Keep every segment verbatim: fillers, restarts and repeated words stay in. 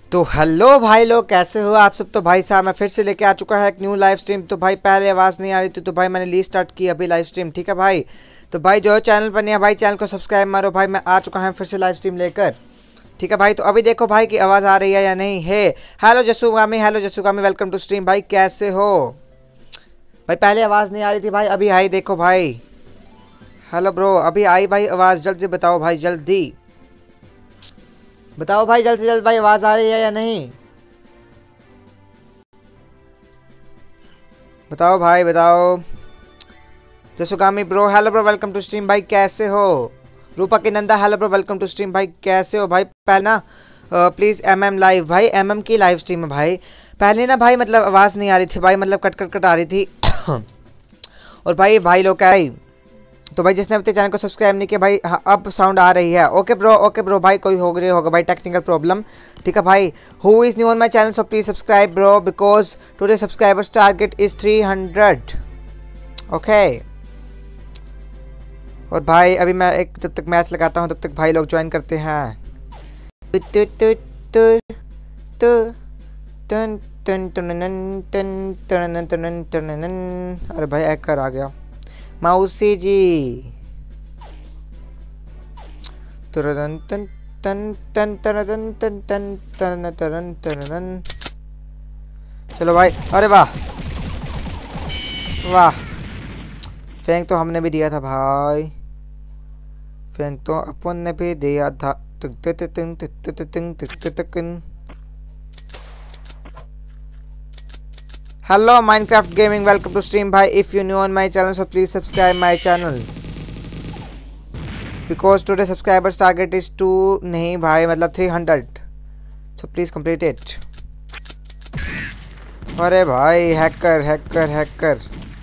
तो हेलो भाई लोग, कैसे हो आप सब। तो भाई साहब मैं फिर से लेके आ चुका है एक न्यू लाइव स्ट्रीम। तो भाई पहले आवाज़ नहीं आ रही थी तो भाई मैंने ली स्टार्ट की अभी लाइव स्ट्रीम। ठीक है भाई, तो भाई जो चैनल पर नहीं है भाई चैनल को सब्सक्राइब मारो। भाई मैं आ चुका हूँ फिर से लाइव स्ट्रीम लेकर। ठीक है भाई, तो अभी देखो भाई की आवाज़ आ रही है या नहीं है। हेलो जसुगामी, हेलो जसुगामी, वेलकम टू स्ट्रीम। भाई कैसे हो भाई। पहले आवाज़ नहीं आ रही थी भाई, अभी आई देखो भाई। हेलो ब्रो, अभी आई भाई आवाज़। जल्दी बताओ भाई, जल्दी बताओ भाई, जल्द से जल्द भाई आवाज़ आ रही है या नहीं। बताओ भाई बताओ। जसुगामी bro, hello bro, welcome to stream. भाई कैसे हो। रूपा की Nanda, hello bro, welcome to stream. भाई कैसे हो भाई। पहले ना प्लीज़ एम एम लाइव, भाई एम एम की लाइव स्ट्रीम है भाई। पहले ना भाई मतलब आवाज़ नहीं आ रही थी भाई, मतलब कट कट कट आ रही थी और भाई भाई लोग क्या है, तो भाई जिसने अपने चैनल को सब्सक्राइब नहीं किया भाई, हाँ, अब साउंड आ रही है। ओके ब्रो, ओके ब्रो भाई, कोई हो गया होगा भाई टेक्निकल प्रॉब्लम। ठीक है भाई, who is new on my channel so please subscribe bro because today subscribers target is three hundred. Okay, और भाई अभी मैं एक जब तक मैच लगाता हूँ तब तक भाई लोग ज्वाइन करते हैं। तु तु तु तु तु टन टन टन टन टन टन टन। अरे भाई हैकर आ गया मौसी जी। तुरन तन तन तन तन तन तन तन तन तन तन। चलो भाई, अरे वाह वाह, फेंक तो हमने भी दिया था भाई, फेंक तो अपन ने भी दिया था। Hello Minecraft gaming, welcome to stream भाई। If you new on my channel so please subscribe my channel because today subscribers target is two, नहीं भाई मतलब three hundred, so please complete it. अरे भाई hacker hacker hacker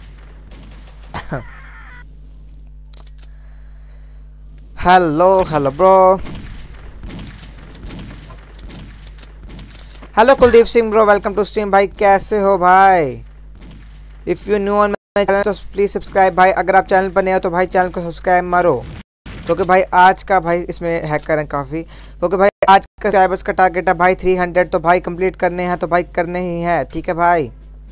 hello hello bro, hello Kuldeep Singh bro, welcome to stream. भाई कैसे हो भाई। If you new on my channel तो प्लीज़ सब्सक्राइब भाई। अगर आप चैनल पर नए हो तो भाई चैनल को सब्सक्राइब मारो, क्योंकि तो भाई आज का भाई इसमें हैकर हैं काफ़ी, क्योंकि तो भाई आज का सब्सक्राइबर्स का टारगेट है भाई थ्री हंड्रेड, तो भाई कंप्लीट करने हैं तो भाई करने ही है। ठीक है भाई।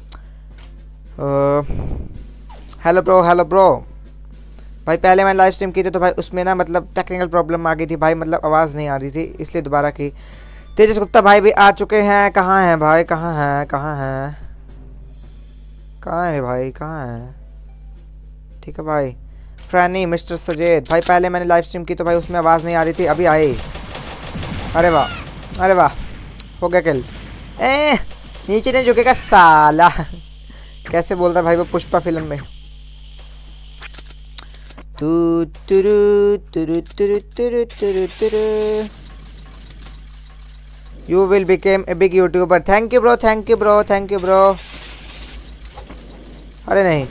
Hello bro, hello bro. भाई पहले मैंने लाइव स्ट्रीम की थी तो भाई उसमें ना मतलब टेक्निकल प्रॉब्लम आ गई थी भाई, मतलब आवाज़ नहीं आ रही थी इसलिए दोबारा की। तेजस गुप्ता भाई भी आ चुके हैं। कहाँ हैं भाई, कहाँ हैं कहाँ हैं कहाँ है भाई, कहाँ है। ठीक है भाई। फ्रैनी, मिस्टर सजेद भाई, पहले मैंने लाइव स्ट्रीम की तो भाई उसमें आवाज़ नहीं आ रही थी, अभी आई। अरे वाह अरे वाह, हो गया किल। ए नीचे नहीं झुकेगा साला कैसे बोलता भाई वो पुष्पा फिल्म में। तू तुरु तुरु तुरु तुरु तुरु तुरु। You will become a big YouTuber. Thank you bro, thank you bro, thank you bro. अरे नहीं,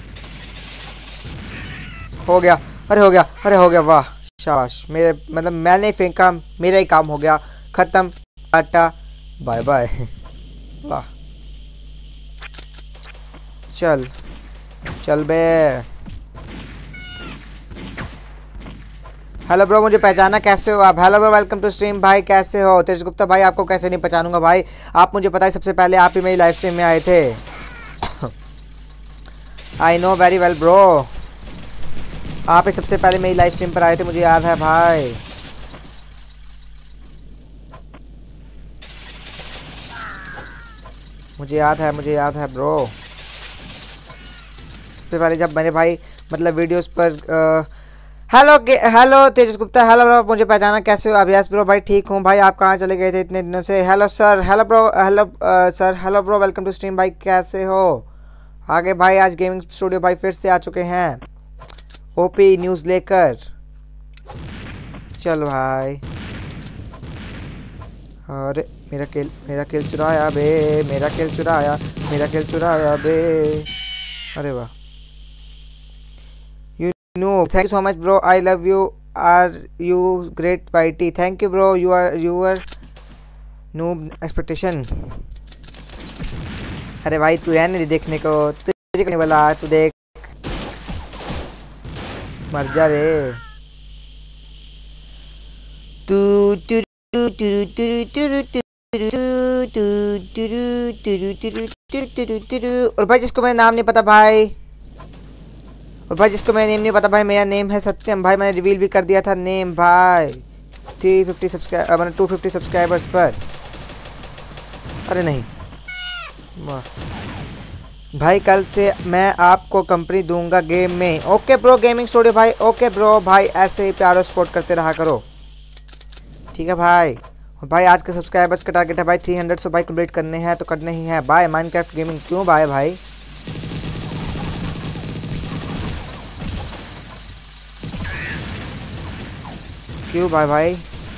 हो गया, अरे हो गया, अरे हो गया, वाह शाबाश। मेरे मतलब मैंने फेंका, मेरा ही काम हो गया, खत्म, टाटा बाय बाय वाह, चल चल बे। हेलो ब्रो, मुझे पहचाना कैसे हो आप। Hello bro, welcome to stream. भाई कैसे हो। तेज गुप्ता भाई, आपको कैसे नहीं पहचानूंगा भाई, आप मुझे पता है सबसे पहले आप ही मेरी लाइव स्ट्रीम में आए थे I know very well bro, आप ही सबसे पहले मेरी लाइव स्ट्रीम पर आए थे, मुझे याद है भाई। मुझे याद है, मुझे याद है ब्रो। सबसे पहले जब मैंने भाई मतलब वीडियोस पर hello hello Tejas Gupta, hello bro, मुझे पहचाना कैसे हो आप। यस ब्रो भाई ठीक हूँ भाई, आप कहाँ चले गए थे इतने दिनों से। Hello sir, hello bro, hello sir, hello bro, welcome to stream. भाई कैसे हो। आगे भाई आज गेमिंग स्टूडियो भाई फिर से आ चुके हैं ओपी न्यूज़ लेकर। चल भाई, अरे मेरा किल, मेरा किल चुराया बे, मेरा किल चुराया, मेरा किल चुराया बे। अरे वाह, you know, thank you so much bro, I love you, are you great वाइटी। Thank you bro, you are you are no expectation. अरे भाई तू रहने दे देखने को, तुझे नहीं बोला, तू देख मर जा रे। तू तू तू तू तू तू और भाई जिसको मेरा नाम नहीं पता भाई, और भाई जिसको मेरा नेम नहीं पता भाई, मेरा नेम है सत्यम भाई, मैंने रिवील भी कर दिया था नेम भाई थ्री फिफ्टी सब्सक्राइब मैंने टू फिफ्टी सब्सक्राइबर्स पर। अरे नहीं भाई, कल से मैं आपको कंपनी दूंगा गेम में। ओके ब्रो गेमिंग स्टूडियो भाई, ओके ब्रो भाई, ऐसे ही प्यारो सपोर्ट करते रहा करो, ठीक है भाई। और भाई आज के सब्सक्राइबर्स का टारगेट है भाई थ्री हंड्रेड, सो भाई कंप्लीट करने हैं तो करने ही है बाय। माइनक्राफ्ट गेमिंग क्यों बाय भाई, क्यों बाय भाई।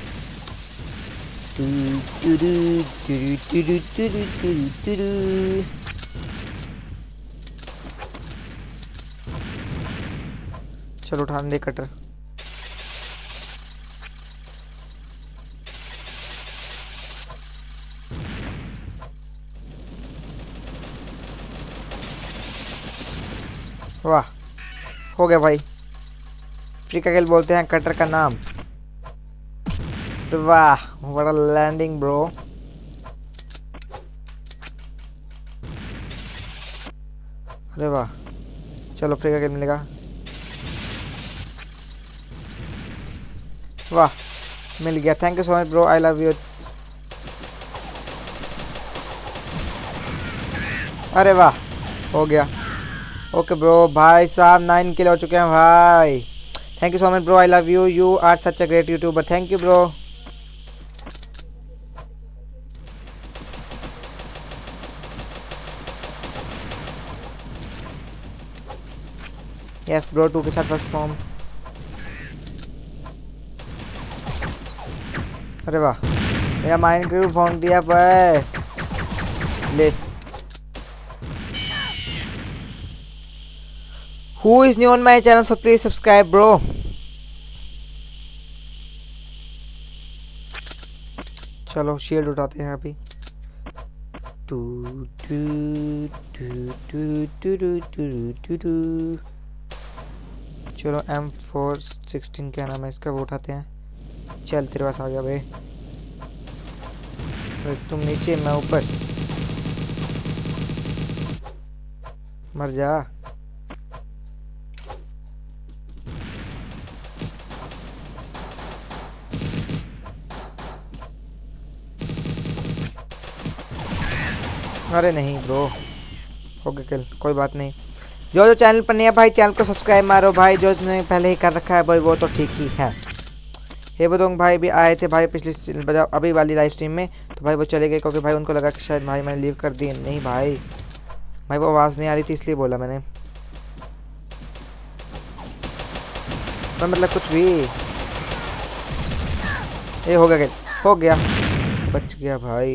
चलो उठाने दे कटर। वाह हो गया भाई, फ्री का किल बोलते हैं कटर का नाम। वाह बड़ा लैंडिंग ब्रो। अरे वाह, चलो फ्री का किल मिलेगा। वाह मिल गया, thank you so much bro, I love you. अरे वाह हो गया। ओके ब्रो भाई साहब नाइन किल हो चुके हैं भाई, thank you so much bro, I love you, you are such a great YouTuber, thank you bro. Yes bro two के साथ फर्स्ट फॉर्म। अरे वाह मेरा माइंड क्यों फोन दिया पर ले। Who is new on my channel, so please subscribe bro। चलो शील्ड उठाते हैं अभी। टू टू टू टू टू टू टू टू। चलो एम फोर सिक्सटीन क्या नाम है इसका, वो उठाते हैं। चल तेरे पास आ गया भाई, तुम नीचे मैं ऊपर, मर जा। अरे नहीं ब्रो हो गया किल, कोई बात नहीं। जो जो चैनल पर नहीं है भाई चैनल को सब्सक्राइब मारो भाई, जो जिसने पहले ही कर रखा है भाई वो तो ठीक ही है। हे बदोंग भाई भी आए थे भाई पिछली अभी वाली लाइव स्ट्रीम में, तो भाई वो चले गए क्योंकि भाई उनको लगा कि शायद भाई मैंने लीव कर दी। नहीं भाई भाई वो आवाज़ नहीं आ रही थी इसलिए बोला मैंने, तो मतलब कुछ भी। ये हो गया हो गया, बच गया भाई।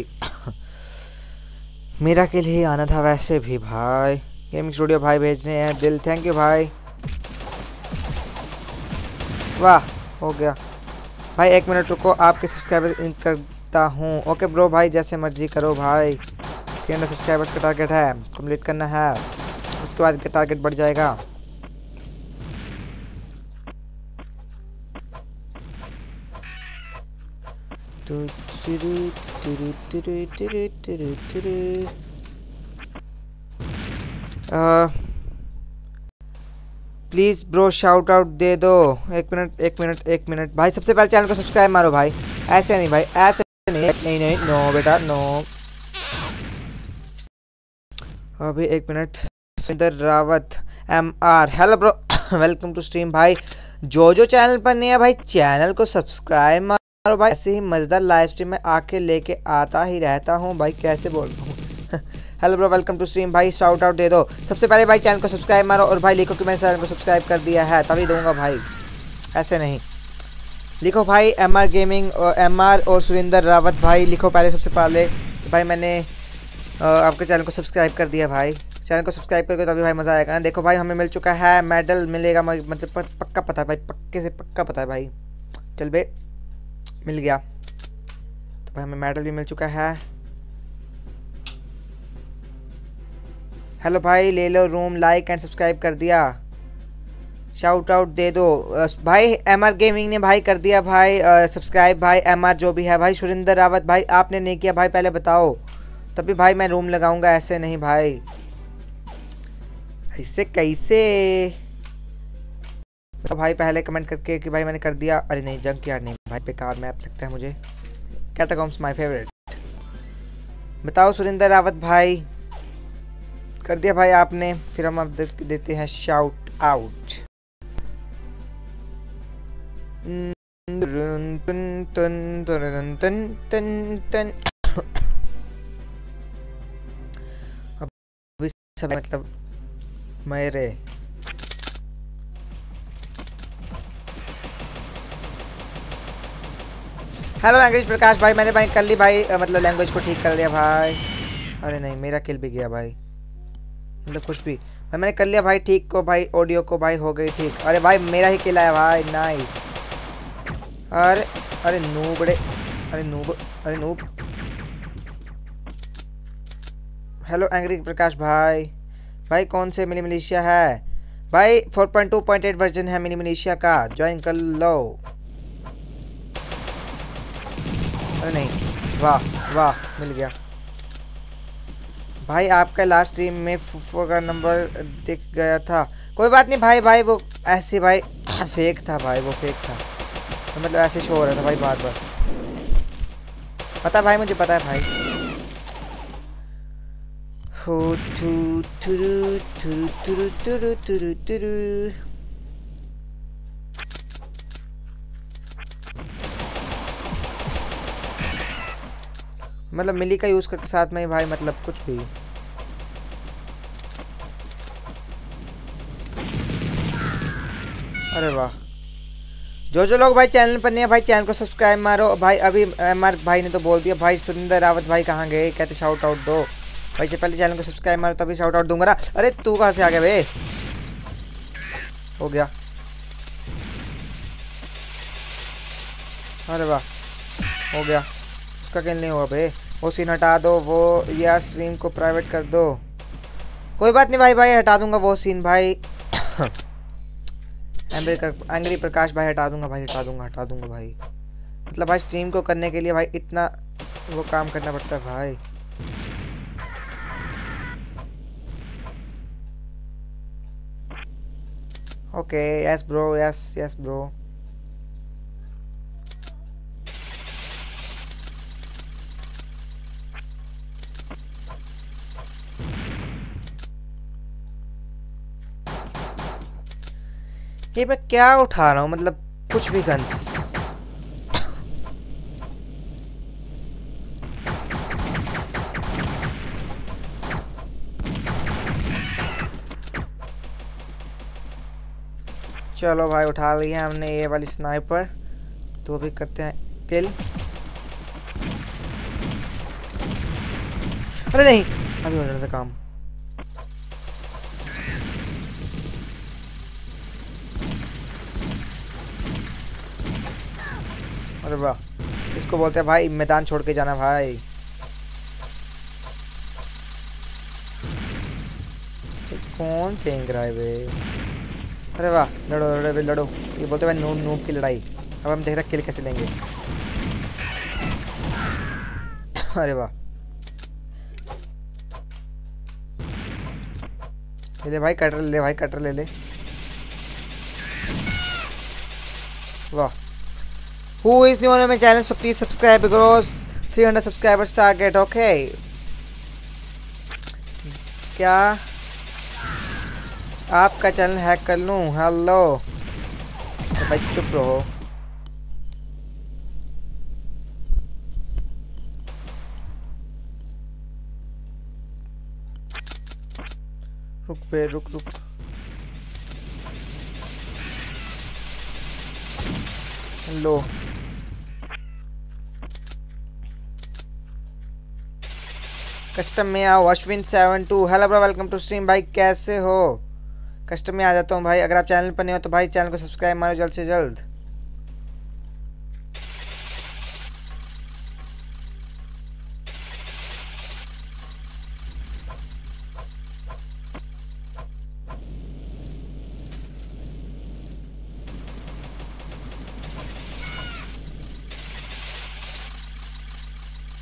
मेरा के लिए आना था वैसे भी भाई। गेमिंग स्टूडियो भाई भेजने हैं दिल, थैंक यू भाई। वाह हो गया भाई, एक मिनट रुको आपके सब्सक्राइबर इन करता हूँ। ओके ब्रो भाई जैसे मर्जी करो भाई, थ्री हंड्रेड सब्सक्राइबर्स का टारगेट है, कंप्लीट करना है, उसके बाद का टारगेट बढ़ जाएगा। प्लीज ब्रो शाउट आउट दे दो। एक मिनट एक मिनट एक मिनट भाई, सबसे पहले चैनल को सब्सक्राइब मारो भाई, ऐसे नहीं भाई ऐसे नहीं नहीं नहीं नो बेटा नो। अभी एक minute. Sundar Rawat M R hello bro welcome to stream भाई। जो जो चैनल पर नहीं है भाई चैनल को सब्सक्राइब मारो भाई, ऐसे ही मजेदार लाइव स्ट्रीम में आके लेके आता ही रहता हूँ भाई, कैसे बोल रहा हूँ। Hello bro welcome to stream भाई, शाउट आउट दे दो। सबसे पहले भाई चैनल को सब्सक्राइब मारो और भाई लिखो कि मैंने चैनल को सब्सक्राइब कर दिया है, तभी दूंगा भाई, ऐसे नहीं। लिखो भाई एम आर गेमिंग और एम आर और सुरेंद्र रावत भाई लिखो पहले सबसे पहले कि भाई मैंने आपके चैनल को सब्सक्राइब कर दिया भाई। चैनल को सब्सक्राइब करके तभी भाई मज़ा आएगा ना। देखो भाई हमें मिल चुका है मेडल, मिलेगा मतलब पक्का पता है भाई, पक्के से पक्का पता है भाई। चल बे मिल गया, तो भाई हमें मेडल भी मिल चुका है। हेलो भाई ले लो रूम, लाइक एंड सब्सक्राइब कर दिया। शाउट आउट दे दो भाई। एम आर गेमिंग ने भाई कर दिया भाई सब्सक्राइब भाई। एम आर जो भी है भाई। सुरेंद्र रावत भाई आपने नहीं किया भाई, पहले बताओ तभी भाई मैं रूम लगाऊंगा, ऐसे नहीं भाई, ऐसे कैसे। तो भाई पहले कमेंट करके कि भाई मैंने कर दिया। अरे नहीं जंक यार्ड नहीं भाई, बेकार मैप लगता है मुझे। Catacombs my favourite. बताओ सुरेंद्र रावत भाई कर दिया भाई आपने, फिर हम अब दे, देते हैं शाउट आउट। अभी सब मतलब मेरे हेलो लैंग्वेज प्रकाश भाई, मैंने भाई कर ली भाई मतलब लैंग्वेज को ठीक कर लिया भाई। अरे नहीं मेरा किल भी गया भाई, मतलब कुछ भी भाई मैंने कर लिया भाई ठीक को भाई। ऑडियो को भाई हो गई ठीक। अरे भाई मेरा ही किल आया भाई, नाइस। अरे अरे नूबड़े, अरे नूब, अरे नूब। हेलो एंग्री प्रकाश भाई। भाई कौन से मिनी मिलिशिया है भाई? Four point two point eight version है मिनी मिलिशिया का, ज्वाइन कर लो। अरे नहीं, वाह वाह मिल गया भाई। आपका लास्ट स्ट्रीम में फोर का नंबर दिख गया था। कोई बात नहीं भाई, भाई वो ऐसे भाई फेक था भाई, वो फेक था तो मतलब ऐसे शो हो रहा था भाई बार बार। पता भाई, मुझे पता है भाई। हो थू थुरु थुरु थुरु थुरु थुरु थुरु। मतलब मिली का यूज करके साथ में भाई मतलब कुछ भी। अरे वाह। जो जो लोग भाई चैनल पर नहीं है भाई चैनल को सब्सक्राइब मारो भाई। अभी एम आर भाई ने तो बोल दिया भाई, सुरेंद्र रावत भाई कहाँ गए, कहते शाउट आउट दो भाई। से पहले चैनल को सब्सक्राइब मारो तभी शाउट आउट दूंगा ना। अरे तू कहाँ से आ गया बे? हो गया। अरे वाह हो गया। उसका किल नहीं हुआ बे। वो सीन हटा दो वो, या स्ट्रीम को प्राइवेट कर दो। कोई बात नहीं भाई, भाई हटा दूंगा वो सीन भाई। एंग्री प्रकाश भाई हटा दूंगा भाई, हटा दूंगा हटा दूंगा भाई। मतलब भाई स्ट्रीम को करने के लिए भाई इतना वो काम करना पड़ता है भाई। Okay yes bro, yes yes bro. ये मैं क्या उठा रहा हूँ, मतलब कुछ भी गन्स। चलो भाई उठा लिया हमने ये वाली स्नाइपर, तो अभी करते हैं किल। अरे नहीं अभी हो जाना था काम। अरे वाह, इसको बोलते हैं भाई मैदान छोड़ के जाना भाई। कौन फेंक रहा है बे? अरे वाह लड़ो लड़ो बे लड़ो। ये बोलते हैं भाई नूब नूब की लड़ाई। अब हम देख रहे किल कैसे लेंगे। अरे वाह ले भाई कटर ले भाई, कटर ले ले। वाह। Who is new on my channel, so please subscribe because three hundred subscribers target. Okay. क्या आपका चैनल हैक कर लूं? हेलो तो भाई चुप रहो। रुक पे रुक रुक। लो कस्टम में आओ। Ashwin seven two hello bro, welcome to stream भाई, कैसे हो? कस्टम में आ जाता हूँ भाई। अगर आप चैनल पर नहीं हो तो भाई चैनल को सब्सक्राइब मारो जल्द से जल्द।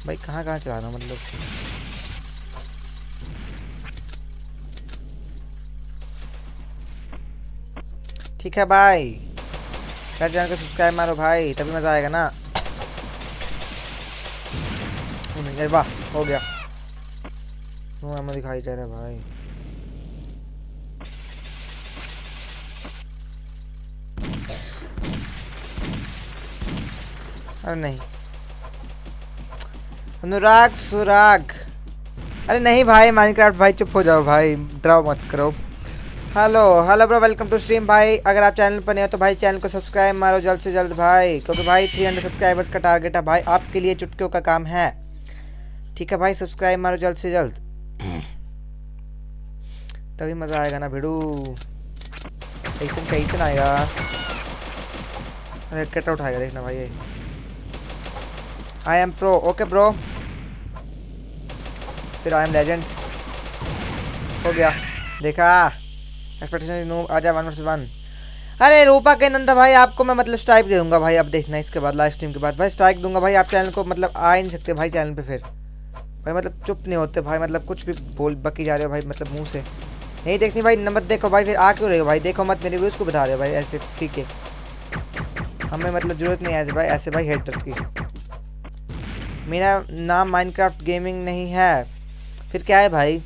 भाई कहाँ कहाँ चला रहा हूँ मतलब। ठीक है भाई, कर चैनल को सब्सक्राइब मारो भाई, तभी मजा आएगा ना। नहीं वाह हो गया, वो हमें दिखाई जा रहा है भाई। अरे नहीं अनुराग सुराग, अरे नहीं भाई माइनक्राफ्ट भाई चुप हो जाओ भाई, ड्राओ मत करो। Hello hello bro, welcome to stream भाई। अगर आप चैनल पर नहीं हो तो भाई चैनल को सब्सक्राइब मारो जल्द से जल्द भाई, क्योंकि भाई थ्री हंड्रेड सब्सक्राइबर्स का टारगेट है भाई, आपके लिए चुटकियों का काम है। ठीक है भाई सब्सक्राइब मारो जल्द से जल्द, तभी मज़ा आएगा ना भिड़ू। कैसे कैसे आएगा, अरे कट उठाएगा देखना भाई। I am pro, okay bro, फिर आई एम लेजेंड हो गया। देखा एक्सपेक्टेशन नो, आजा वन वर्सेस वन। अरे रूपा के नंदा भाई आपको मैं मतलब स्ट्राइक दे दूंगा भाई, अब देखना इसके बाद लाइव स्ट्रीम के बाद भाई स्ट्राइक दूंगा भाई। आप चैनल को मतलब आ ही नहीं सकते भाई चैनल पे, फिर भाई मतलब चुप नहीं होते भाई, मतलब कुछ भी बोल बकी जा रहे हो भाई, मतलब मुंह से नहीं देखनी भाई। नंबर देखो भाई, फिर आ क्यों रहे हो भाई, देखो मत मेरे व्यूज़ को बता रहे हो भाई ऐसे। ठीक है हमें मतलब ज़रूरत नहीं है ऐसे भाई, ऐसे भाई हेटर्स की। मेरा नाम माइनक्राफ्ट गेमिंग नहीं है, फिर क्या है भाई।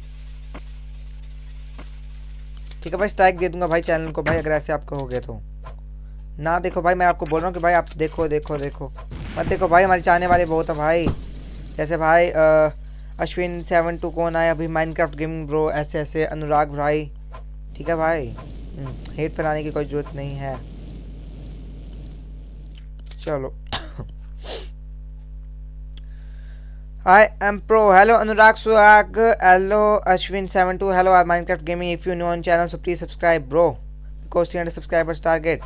ठीक है भाई स्ट्राइक दे दूंगा भाई चैनल को भाई, अगर ऐसे आपको हो गया तो ना देखो भाई। मैं आपको बोल रहा हूँ कि भाई आप देखो देखो देखो मत देखो भाई, हमारे चाहने वाले बहुत हैं भाई, जैसे भाई आ, अश्विन सेवन टू कौन आया अभी, माइनक्राफ्ट गेमिंग ब्रो, ऐसे ऐसे अनुराग भाई। ठीक है भाई हेट फैलाने की कोई ज़रूरत नहीं है। चलो I am pro. Hello Anurag Suag. Hello Ashwin seven two. Hello Minecraft Gaming. If you new on channel, so please subscribe, bro. Because three hundred subscribers target.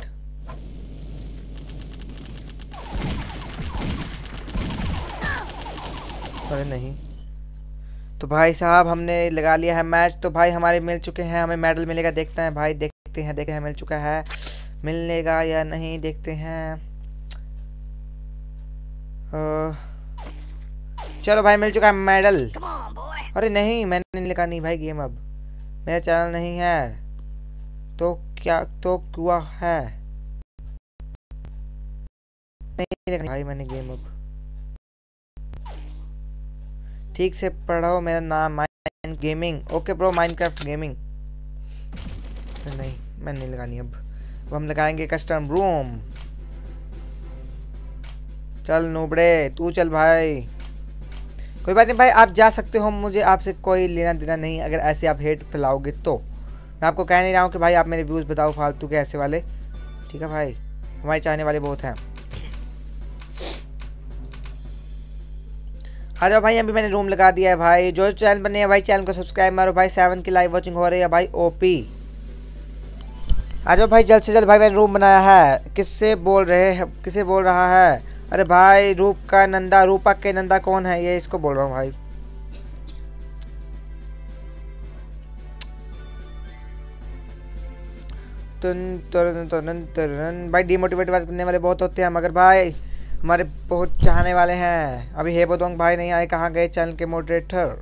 अरे नहीं तो भाई साहब हमने लगा लिया है मैच, तो भाई हमारे मिल चुके हैं, हमें मेडल मिलेगा, देखते हैं भाई, देखते हैं देखते हैं मिल चुका है, मिलेगा या नहीं देखते हैं। uh, चलो भाई मिल चुका है मेडल। अरे नहीं मैंने नहीं लिखा नहीं भाई गेम, अब मेरा चैनल नहीं है तो क्या तो हुआ है, नहीं लिखा भाई मैंने गेम। अब ठीक से पढ़ो, मेरा नाम mine gaming, okay bro Minecraft gaming. नहीं मैंने नहीं लगानी, अब अब हम लगाएंगे कस्टम रूम। चल नूबड़े तू चल भाई, कोई बात नहीं भाई आप जा सकते हो, मुझे आपसे कोई लेना देना नहीं, अगर ऐसे आप हेट फैलाओगे तो। मैं आपको कह नहीं रहा हूँ कि भाई आप मेरे व्यूज़ बताओ फालतू के ऐसे वाले। ठीक है भाई हमारे चाहने वाले बहुत हैं। आ जाओ भाई, अभी मैंने रूम लगा दिया है भाई, जो चैनल बने हैं भाई चैनल को सब्सक्राइब मारो भाई। सेवन की लाइव वॉचिंग हो रही है भाई ओपी। आ जाओ भाई जल्द से जल्द भाई, मैंने रूम बनाया है। किससे बोल रहे हैं, किसे बोल रहा है, अरे भाई रूप का नंदा, रूपा के नंदा कौन है ये, इसको बोल रहा हूँ भाई। तुन तुरन तुरन तुरन भाई डिमोटिवेट करने वाले बहुत होते हैं, मगर भाई हमारे बहुत चाहने वाले हैं। अभी हे बोतोंग भाई नहीं आए, कहाँ गए चैनल के मॉडरेटर।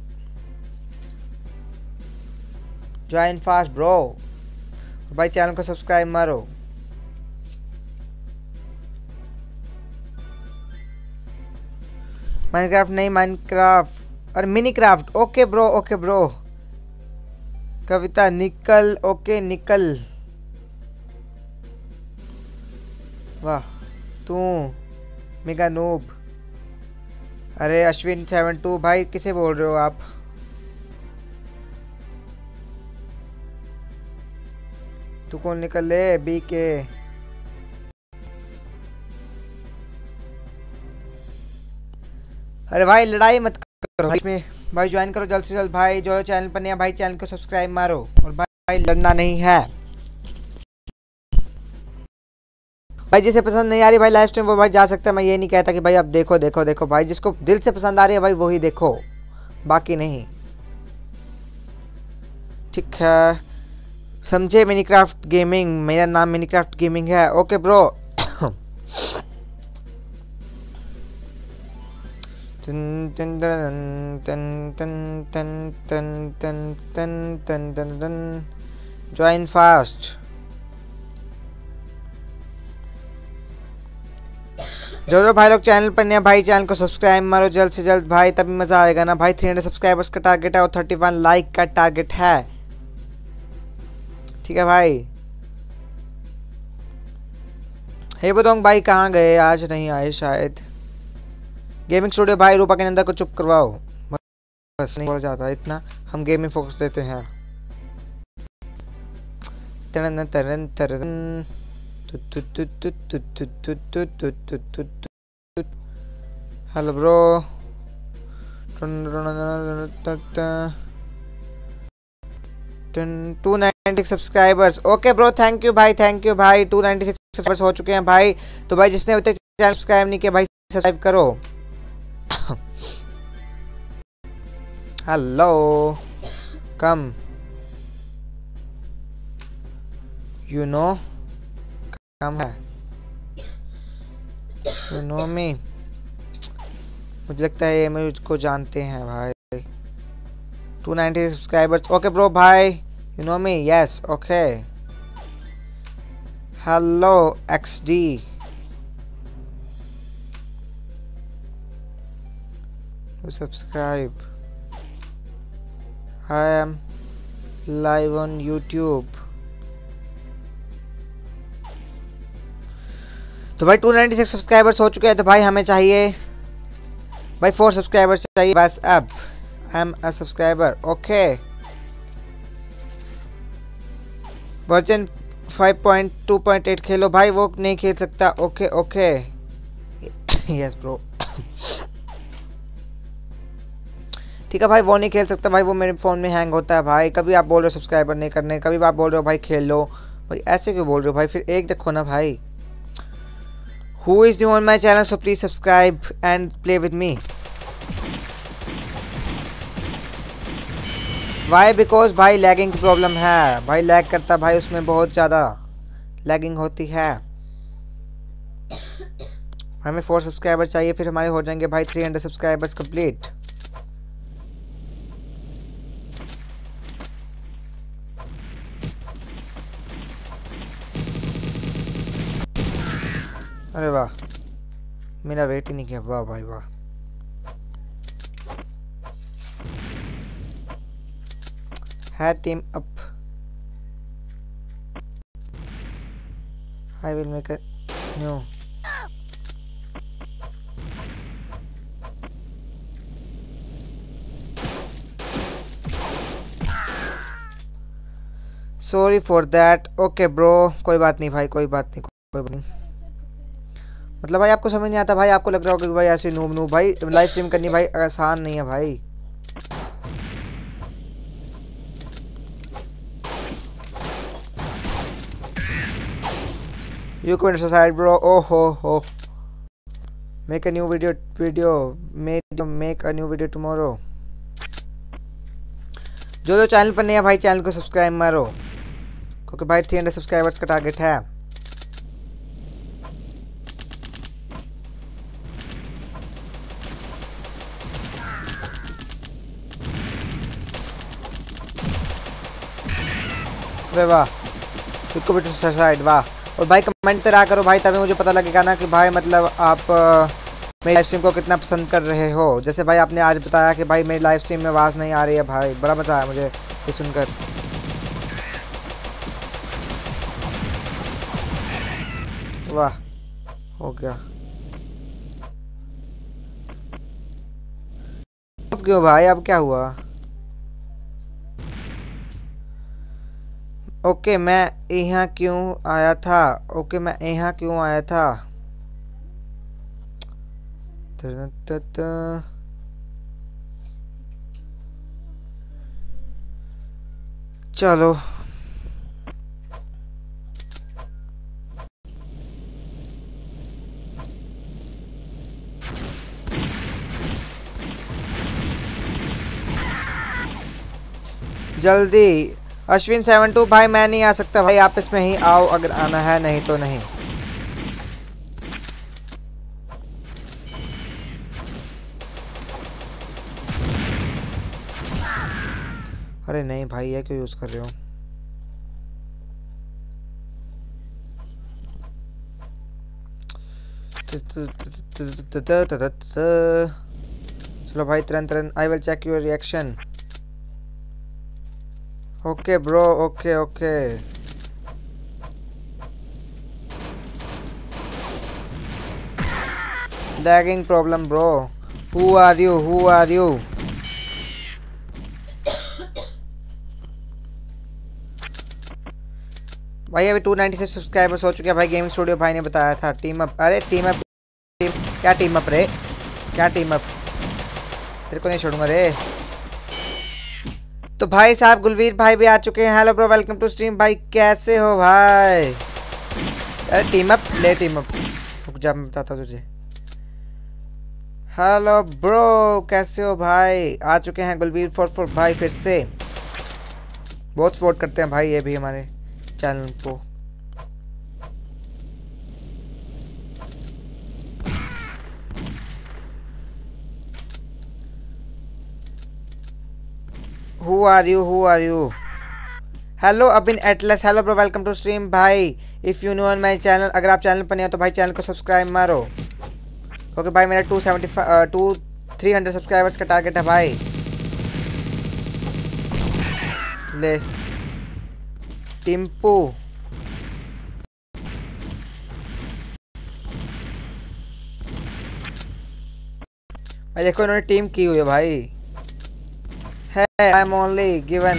ज्वाइन फास्ट ब्रो भाई, चैनल को सब्सक्राइब मारो। माइनक्राफ्ट नहीं माइनक्राफ्ट और mini craft, okay bro okay bro. Kavita निकल, ओके निकल, वाह तू मेगा नूब। अरे अश्विन सेवन टू भाई किसे बोल रहे हो आप, तू कौन निकल ले बी के। अरे भाई लड़ाई मत करो भाई में भाई, ज्वाइन करो जल्द से जल्द भाई, जो चैनल पर नहीं है भाई चैनल को सब्सक्राइब मारो, और भाई, भाई लड़ना नहीं है भाई। जिसे पसंद नहीं आ रही भाई लाइव स्ट्रीम वो भाई जा सकता है, मैं ये नहीं कहता कि भाई आप देखो देखो देखो भाई, जिसको दिल से पसंद आ रही है भाई वही देखो, बाकी नहीं। ठीक है समझे, मिनीक्राफ्ट गेमिंग, मेरा नाम मिनीक्राफ्ट गेमिंग है, okay bro. Dun, dun, dun, dun, dun, dun, dun, dun, dun, dun, dun, dun. Join fast. जो जो भाई लोग चैनल पर नए भाई चैनल को सब्सक्राइब मारो जल्द से जल्द भाई, तभी मजा आएगा ना भाई। थ्री हंड्रेड सब्सक्राइबर्स का टारगेट है और थर्टी वन लाइक का टारगेट है, ठीक है भाई। हे बदोंग भाई कहाँ गए, आज नहीं आए शायद। गेमिंग स्टूडियो भाई रूपा के नंदा को चुप करवाओ, बस नहीं बोल जाता इतना, हम गेम में फोकस देते हैं। Taran Taran Taran hello bro. Two ninety subscribers, okay bro, thank you भाई, थैंक यू भाई। टू नाइन्टी सिक्स सब्सक्राइबर्स हो चुके हैं भाई। तो भाई जिसने अभी तक चैनल सब्सक्राइब नहीं किया भाई सब्सक्राइब करो। Hello come you know come है यू नो मी, मुझे लगता है ये मुझको जानते हैं भाई। Two ninety subscribers, okay bro भाई, you know me, yes okay. Hello X D, subscribe, I am live on YouTube. तो भाई टू नाइन्टी सिक्स सब्सक्राइबर्स हो चुके हैं। तो भाई हमें चाहिए भाई फोर सब्सक्राइबर्स चाहिए बस। अब I am a subscriber, okay. Version five point two point eight खेलो भाई, वो नहीं खेल सकता, ओके ओके यस ब्रो। ठीक है भाई, वो नहीं खेल सकता भाई, वो मेरे फ़ोन में हैंग होता है भाई। कभी आप बोल रहे हो सब्सक्राइबर नहीं करने, कभी आप बोल रहे हो भाई खेल लो भाई, ऐसे क्यों बोल रहे हो भाई? फिर एक देखो ना भाई। Who is new on my channel, so please subscribe and play with me. Why? Because भाई लैगिंग की प्रॉब्लम है भाई, लैग करता भाई, उसमें बहुत ज़्यादा लैगिंग होती है। हमें फोर सब्सक्राइबर चाहिए, फिर हमारे हो जाएंगे भाई थ्री हंड्रेड सब्सक्राइबर्स कंप्लीट। अरे वाह, मेरा वेट ही नहीं किया, वाह भाई वाह। है team up, I will make a new. Sorry for that, okay bro, कोई बात नहीं भाई, कोई बात नहीं, कोई बात नहीं। मतलब भाई आपको समझ नहीं आता भाई, आपको लग रहा होगा कि भाई ऐसे नूब नूब भाई लाइव स्ट्रीम करनी भाई आसान नहीं है भाई। यू कमेंट सुसाइड ब्रो, ओ हो हो। Make a new video video make make a new video tomorrow. जो जो चैनल पर नहीं है भाई चैनल को सब्सक्राइब मारो, क्योंकि भाई थ्री हंड्रेड सब्सक्राइबर्स का टारगेट है। अरे वाह, इसको भी सुसाइड, वाह। और भाई कमेंट करा करो भाई, तभी मुझे पता लगेगा ना कि भाई मतलब आप आ, मेरी लाइव स्ट्रीम को कितना पसंद कर रहे हो। जैसे भाई आपने आज बताया कि भाई मेरी लाइव स्ट्रीम में आवाज़ नहीं आ रही है भाई, बड़ा मज़ा आया मुझे ये सुनकर। वाह, हो गया। अब क्यों भाई, अब क्या हुआ? ओके मैं यहाँ क्यों आया था, ओके मैं यहाँ क्यों आया था। चलो जल्दी। अश्विन सेवन टू भाई मैं नहीं आ सकता भाई, आप इसमें ही आओ अगर आना है, नहीं तो नहीं। अरे नहीं भाई, ये क्यों यूज़ कर रहे हो? चलो भाई, तुरंत तुरंत I will check your reaction. Okay bro, okay okay. Lagging problem bro. Who are you, who are you? भाई अभी टू नाइन्टी सिक्स सब्सक्राइबर्स हो चुके हैं भाई। गेमिंग स्टूडियो भाई ने बताया था टीम अप। अरे टीम अप, टीम क्या टीम अप रे? क्या टीम अप? तेरे को नहीं छोड़ूंगा रे। तो भाई साहब गुलवीर भाई भी आ चुके हैं। Hello bro, welcome to stream भाई, कैसे हो भाई? अरे टीम अप ले, टीम अप। रुक जा, मैं बताता हूँ तुझे। हेलो ब्रो, कैसे हो भाई? आ चुके हैं गुलवीर फोर फोर भाई फिर से। बहुत सपोर्ट करते हैं भाई ये भी हमारे चैनल को। Who are you? Who are you? Hello Abin Atlas, hello bro, welcome to stream भाई। If you new on my channel, अगर आप चैनल पर नहीं हो तो भाई चैनल को सब्सक्राइब मारो। ओके भाई, मेरा two seventy five to three hundred subscribers का टारगेट है भाई। ले टिम्पू, भाई देखो इन्होंने टीम की हुई है भाई। है I am only given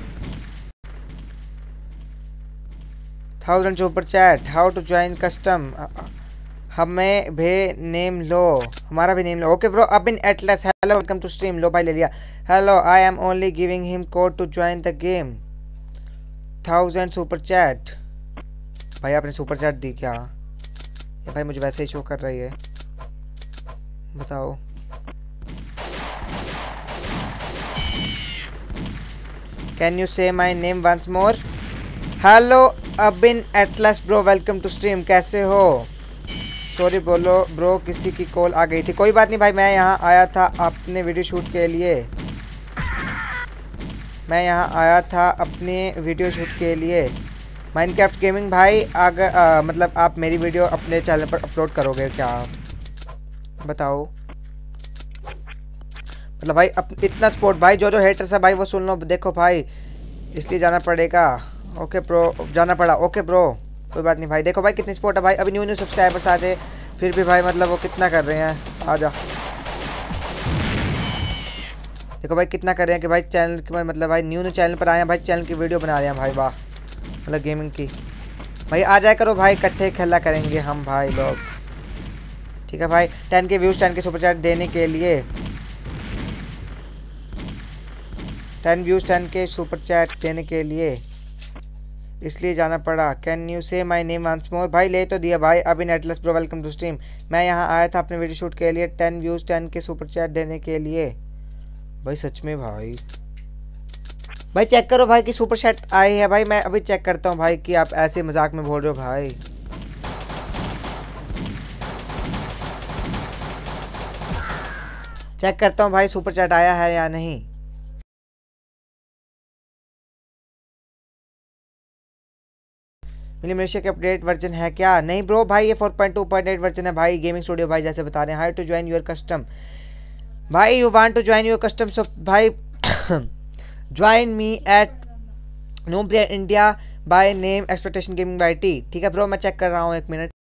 thousand super chat. How to join custom? हमें भी नेम लो, हमारा भी नेम लो। Okay bro, Abin Atlas, hello welcome to stream. लो भाई ले लिया। Hello, I am only giving him code to join the game. Thousand super chat. भाई आपने सुपर चैट दी क्या? ये भाई मुझे वैसे ही शो कर रही है, बताओ। Can you say my name once more? Hello Abin Atlas bro, welcome to stream, कैसे हो? सॉरी बोलो ब्रो, किसी की कॉल आ गई थी। कोई बात नहीं भाई, मैं यहाँ आया था अपने वीडियो शूट के लिए। मैं यहाँ आया था अपने वीडियो शूट के लिए। माइनक्राफ्ट गेमिंग भाई, अगर आ, मतलब आप मेरी वीडियो अपने चैनल पर अपलोड करोगे क्या? बताओ। मतलब भाई अप, इतना सपोर्ट भाई, जो जो हेटर्स है भाई वो सुन लो। देखो भाई, इसलिए जाना पड़ेगा। ओके ब्रो, जाना पड़ा। ओके ब्रो, कोई बात नहीं भाई। देखो भाई कितनी सपोर्ट है भाई। अभी न्यू न्यू सब्सक्राइबर्स आ जाए फिर भी भाई, मतलब वो कितना कर रहे हैं। आ जा, देखो भाई कितना कर रहे हैं कि भाई चैनल की, मतलब भाई न्यू न्यू चैनल पर आए हैं भाई, चैनल की वीडियो बना रहे हैं भाई। वाह, मतलब गेमिंग की। भाई आ जाया करो भाई, इकट्ठे खेला करेंगे हम भाई लोग, ठीक है भाई। Ten K views, ten K super chat देने के लिए, ten views ten K super chat देने के लिए इसलिए जाना पड़ा। Can you say my name once मोर? भाई ले तो दिया भाई। अभी नेटलेस ब्रो, वेलकम टू स्ट्रीम। मैं यहाँ आया था अपने वीडियो शूट के लिए, ten views ten K super chat देने के लिए। भाई सच में भाई, भाई चेक करो भाई कि सुपर चैट आए है भाई। मैं अभी चेक करता हूँ भाई कि आप ऐसे मजाक में बोल रहे हो भाई। चेक करता हूँ भाई सुपर चैट आया है या नहीं। मिनीमेशिया के अपडेट वर्जन है क्या? नहीं ब्रो भाई, ये four point two point eight version है भाई। गेमिंग स्टूडियो भाई जैसे बता रहे हैं। How to join your custom? भाई you want to join your custom, so भाई join me at noob player India by name expectation gaming Y T. ठीक है ब्रो, मैं चेक कर रहा हूँ, एक मिनट।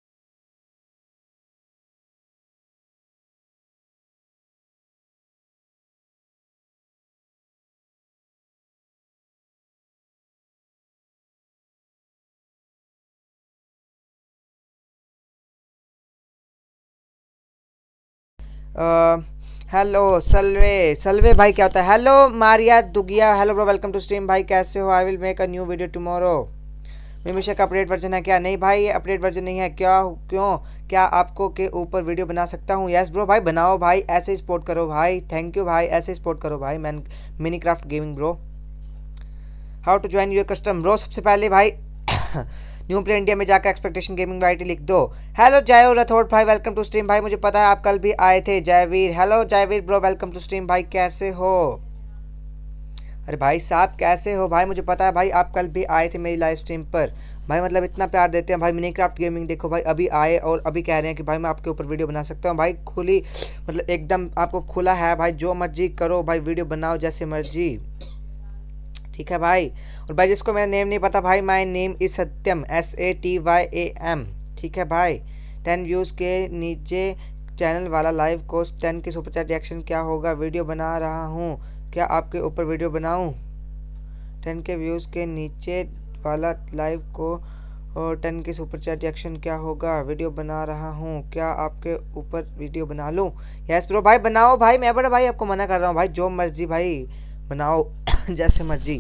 हेलो सलवे, सलवे भाई क्या होता है? हेलो मारिया दुगिया, hello bro, welcome to stream भाई, कैसे हो? I will make a new video tomorrow. मिमीशा का अपडेट वर्जन है क्या? नहीं भाई, ये अपडेट वर्जन नहीं है। क्या क्यों? क्या आपको के ऊपर वीडियो बना सकता हूँ? यस ब्रो भाई, बनाओ भाई, ऐसे ही सपोर्ट करो भाई। थैंक यू भाई, ऐसे ही सपोर्ट करो भाई। Man Minecraft gaming bro. How to join your custom bro? सबसे पहले भाई न्यू प्ले इंडिया में जाकर एक्सपेक्टेशन गेमिंग वाईटी लिख दो। हेलो जयो राठौड़ भाई, वेलकम टू स्ट्रीम भाई। मुझे पता है आप कल भी आए थे। Jaiveer, hello Jaiveer bro, welcome to stream भाई, कैसे हो? अरे भाई साहब कैसे हो भाई? मुझे पता है भाई आप कल भी आए थे मेरी लाइव स्ट्रीम पर भाई, मतलब इतना प्यार देते हैं भाई। मिनीक्राफ्ट गेमिंग देखो भाई, अभी आए और अभी कह रहे हैं कि भाई मैं आपके ऊपर वीडियो बना सकता हूँ भाई। खुली मतलब एकदम आपको खुला है भाई, जो मर्जी करो भाई, वीडियो बनाओ जैसे मर्जी, ठीक है भाई। और भाई जिसको मेरा नेम नहीं पता भाई, my name is Satyam, S A T Y A M, ठीक है भाई। टेन व्यूज़ के नीचे चैनल वाला लाइव को ten K super chat reaction क्या होगा? वीडियो बना रहा हूँ, क्या आपके ऊपर वीडियो बनाऊँ? टेन के व्यूज़ के नीचे वाला लाइव को और ten K super chat reaction क्या होगा? वीडियो बना रहा हूँ, क्या आपके ऊपर वीडियो बना लूँ? यस ब्रो भाई बनाओ भाई, मैं बड़ा भाई आपको मना कर रहा हूँ भाई, जो मर्जी भाई बनाओ जैसे मर्जी।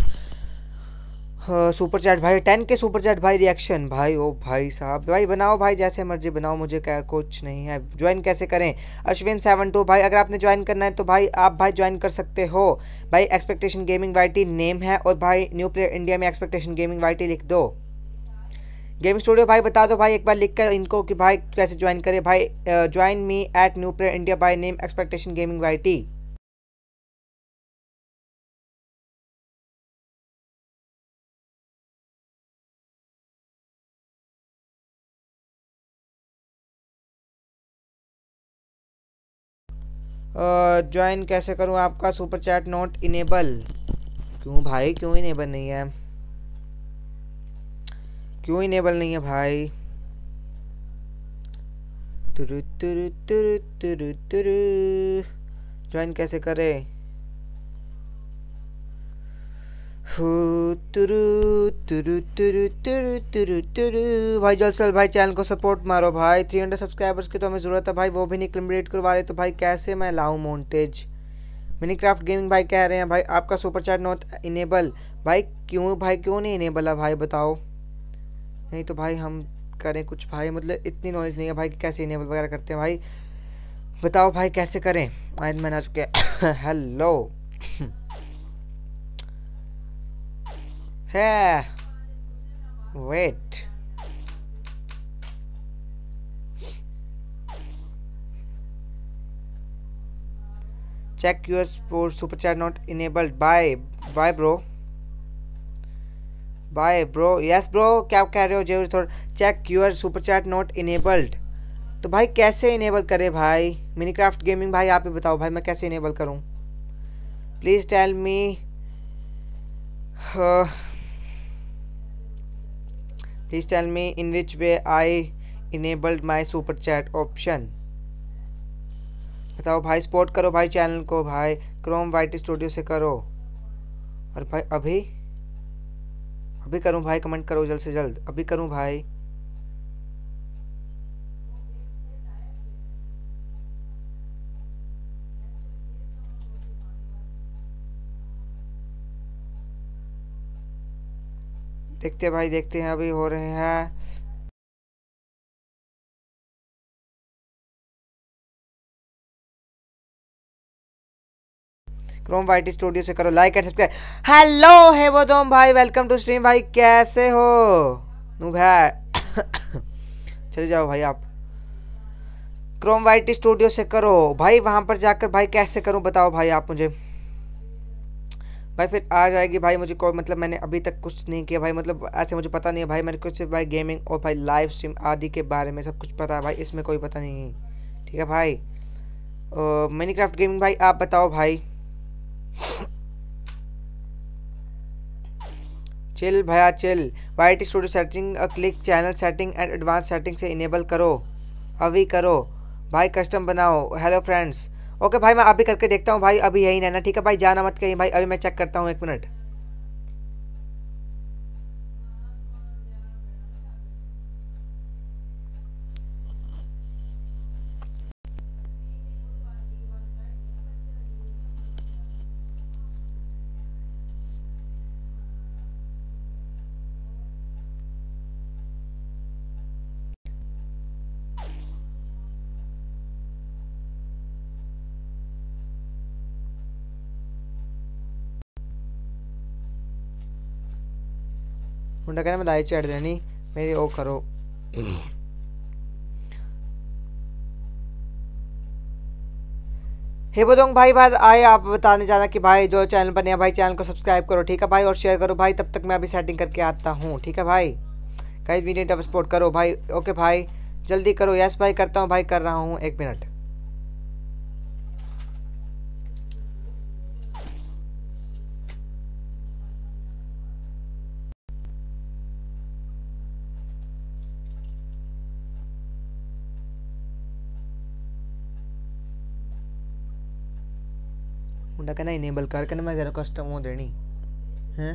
सुपर चैट भाई, टेन के सुपर चैट भाई रिएक्शन भाई, ओ भाई साहब भाई बनाओ भाई जैसे मर्जी बनाओ, मुझे क्या कुछ नहीं है। ज्वाइन कैसे करें? अश्विन सेवन टू भाई, अगर आपने ज्वाइन करना है तो भाई आप भाई ज्वाइन कर सकते हो भाई। एक्सपेक्टेशन गेमिंग वाईटी नेम है, और भाई न्यू प्लेयर इंडिया में एक्सपेक्टेशन गेमिंग वाईटी लिख दो। गेमिंग स्टूडियो भाई बता दो भाई एक बार लिख कर इनको कि भाई कैसे ज्वाइन करें भाई। Join me at new player India by name expectation gaming YT. Join कैसे करूं? आपका सुपर चैट नॉट इनेबल। क्यों भाई, क्यों इनेबल नहीं है? क्यों इनेबल नहीं है भाई? तुरु तुरु तुरु तुरु तुरु। ज्वाइन कैसे करे? तुरु तुरु तुरु तुरु तुरु तुरु। भाई जल्द से जल्द भाई चैनल को सपोर्ट मारो भाई, थ्री हंड्रेड सब्सक्राइबर्स की तो हमें ज़रूरत है भाई, वो भी नहीं कंप्लीट करवा रहे तो भाई कैसे मैं लाऊं मोन्टेज? मिनीक्राफ्ट गेमिंग भाई कह रहे हैं भाई आपका सुपर चैट नॉट इनेबल। भाई क्यों भाई, क्यों नहीं इनेबल है भाई बताओ? नहीं तो भाई हम करें कुछ भाई, मतलब इतनी नॉलेज नहीं है भाई कि कैसे इनेबल वगैरह करते हैं भाई, बताओ भाई कैसे करें? आज मैंने आ चुके हेलो है wait, check your super chat not enabled. bye bye bro, bye bro, yes bro, क्या कह रहे हो? जरूर थोड़ा check your super chat not enabled। तो भाई कैसे इनेबल करे भाई? मिनीक्राफ्ट गेमिंग भाई आप ही बताओ भाई मैं कैसे इनेबल करूं? Please tell me, please tell me in which way I enabled my super chat option. बताओ भाई, सपोर्ट करो भाई चैनल को भाई, क्रोम वाईटी स्टूडियो से करो। और भाई अभी अभी करूं भाई? कमेंट करो जल्द से जल्द, अभी करूं भाई? देखते हैं भाई, देखते हैं अभी हो रहे हैं। क्रोम वाईटी स्टूडियो से करो लाइक एंड सब्सक्राइब। हेलो है वो दोम भाई, वेलकम टू स्ट्रीम भाई, कैसे हो? नू भाई चले जाओ भाई आप, क्रोम वाईटी स्टूडियो से करो भाई, वहां पर जाकर भाई कैसे करूं बताओ भाई आप मुझे भाई, फिर आ जाएगी भाई। मुझे कोई मतलब मैंने अभी तक कुछ नहीं किया भाई, मतलब ऐसे मुझे पता नहीं है भाई, मैंने कुछ सिर्फ भाई गेमिंग और भाई लाइव स्ट्रीम आदि के बारे में सब कुछ पता है भाई, इसमें कोई पता नहीं है, ठीक है भाई। मिनीक्राफ्ट गेमिंग भाई आप बताओ भाई। चिल भैया chill, YT studio setting click channel setting and advance setting से इनेबल करो, अभी करो भाई, कस्टम बनाओ। हेलो फ्रेंड्स, ओके भाई मैं अभी करके देखता हूँ भाई, अभी यही रहना, ठीक है भाई, जाना मत कहीं भाई, अभी मैं चेक करता हूँ, एक मिनट। मुंडा कहना मैं लाइव चैट देनी मेरी ओ करो हे बदोंग भाई बात आए आप बताने जाना कि भाई जो चैनल पर नया भाई चैनल को सब्सक्राइब करो ठीक है भाई, और शेयर करो भाई। तब तक मैं अभी सेटिंग करके आता हूँ ठीक है भाई। गाइस वीडियो टप सपोर्ट करो भाई। ओके भाई जल्दी करो। यस भाई करता हूँ भाई, कर रहा हूँ एक मिनट। मुंडा कहना इनेबल कर कहना मैं जरा कस्टम हो देनी है।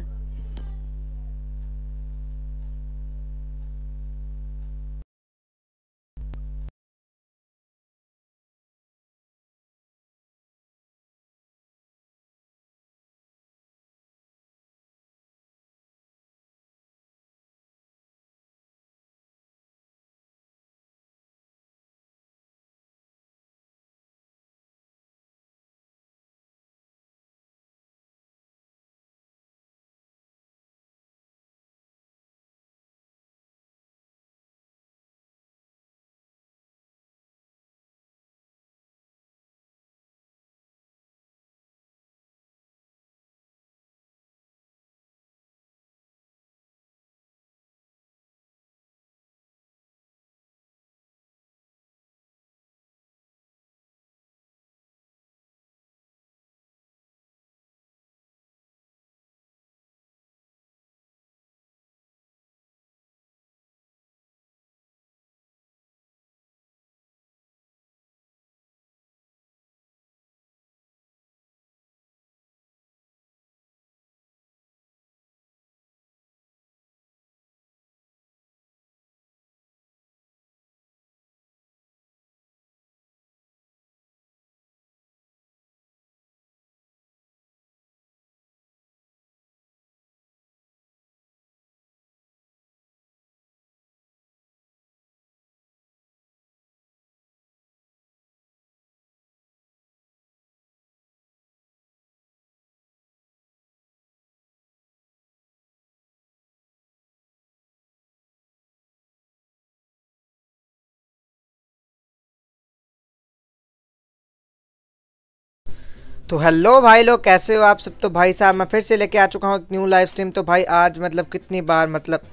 तो हेलो भाई लोग कैसे हो आप सब। तो भाई साहब मैं फिर से लेके आ चुका हूँ एक न्यू लाइव स्ट्रीम। तो भाई आज मतलब कितनी बार मतलब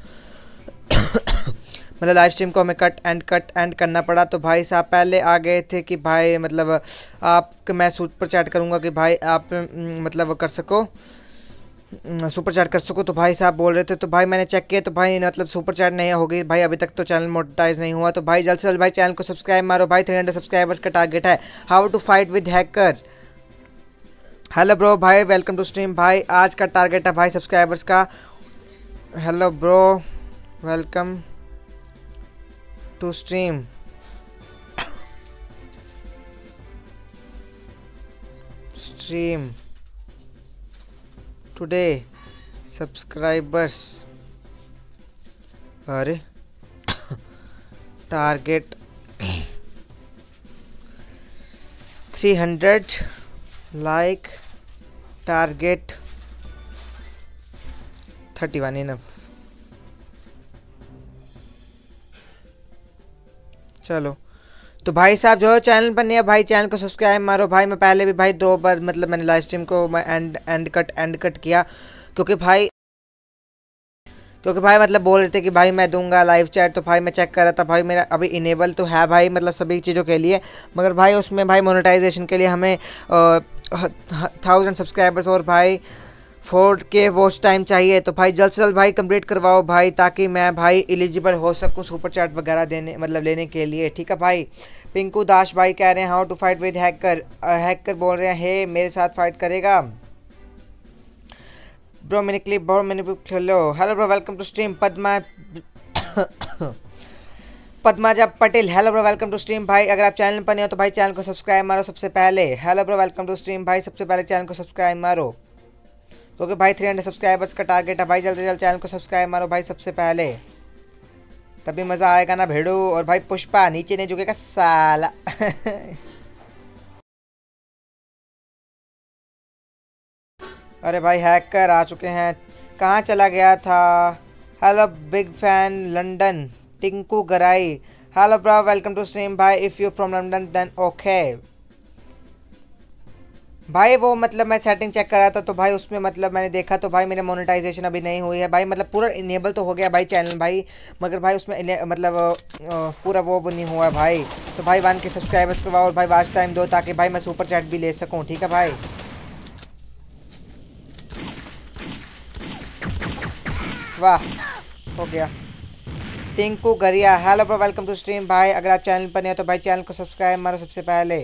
मतलब लाइव स्ट्रीम को हमें कट एंड कट एंड करना पड़ा। तो भाई साहब पहले आ गए थे कि भाई मतलब आप मैं सुपर चैट करूँगा कि भाई आप मतलब कर सको सुपर चैट कर सको। तो भाई साहब बोल रहे थे तो भाई मैंने चेक किया तो भाई मतलब सुपर चैट नहीं होगी भाई अभी तक तो चैनल मोनेटाइज नहीं हुआ। तो भाई जल्द से जल्द भाई चैनल को सब्सक्राइब मारो भाई। थ्री हंड्रेड सब्सक्राइबर्स का टारगेट है। How to fight with hacker. Hello bro भाई वेलकम टू स्ट्रीम भाई। आज का टारगेट है भाई सब्सक्राइबर्स का। Hello bro welcome to stream. Stream today subscribers अरे target three hundred like target thirty one enough. चलो तो भाई साहब जो चैनल पर नहीं है भाई चैनल को सब्सक्राइब मारो भाई। मैं पहले भी भाई दो बार मतलब मैंने लाइव स्ट्रीम को मैं end end cut end cut किया क्योंकि भाई क्योंकि भाई मतलब बोल रहे थे कि भाई मैं दूंगा लाइव चैट। तो भाई मैं चेक कर रहा था भाई मेरा अभी इनेबल तो है भाई मतलब सभी चीज़ों के लिए, मगर भाई उसमें भाई मोनेटाइजेशन के लिए हमें थाउजेंड सब्सक्राइबर्स और भाई फोर के वॉच टाइम चाहिए। तो भाई जल्द से जल्द भाई कंप्लीट करवाओ भाई ताकि मैं भाई एलिजिबल हो सकूं सुपर चैट वगैरह देने मतलब लेने के लिए ठीक है भाई। पिंकू दास भाई कह रहे हैं how to fight with hacker. Hacker बोल रहे हैं हे मेरे साथ फाइट करेगा ब्रो। मैंने क्लिप बहुत मैंने खेलो। Hello bro welcome to stream. Padma Padmaja Patel hello bro welcome to stream भाई। अगर आप चैनल पर नहीं हो तो भाई चैनल को सब्सक्राइब मारो सबसे पहले। Hello bro welcome to stream भाई। सबसे पहले चैनल को सब्सक्राइब मारो क्योंकि भाई थ्री हंड्रेड सब्सक्राइबर्स का टारगेट है भाई। जल्दी जल्द चैनल को सब्सक्राइब मारो भाई सबसे पहले, तभी मज़ा आएगा ना भेड़ू। और भाई पुष्पा नीचे नहीं झुकेगा साला अरे भाई हैकर आ चुके हैं। कहाँ चला गया था। Hello big fan London Tinku Garai. Hello bro welcome to stream भाई। If you from London then okay. भाई वो मतलब मैं सेटिंग चेक कर रहा था तो भाई उसमें मतलब मैंने देखा तो भाई मेरे मोनेटाइजेशन अभी नहीं हुई है भाई, मतलब पूरा इनेबल तो हो गया भाई चैनल भाई, मगर भाई उसमें इने- मतलब अ, पूरा वो वो नहीं हुआ है भाई। तो भाई वन के सब्सक्राइबर्स करवाओ और भाई वाच टाइम दो ताकि भाई मैं सुपर चैट भी ले सकूँ, ठीक है भाई। वाह, हो गया। Tinku Garia, hello bro, welcome to stream भाई। अगर आप चैनल पर नहीं हो तो भाई चैनल को सब्सक्राइब मारो सबसे पहले,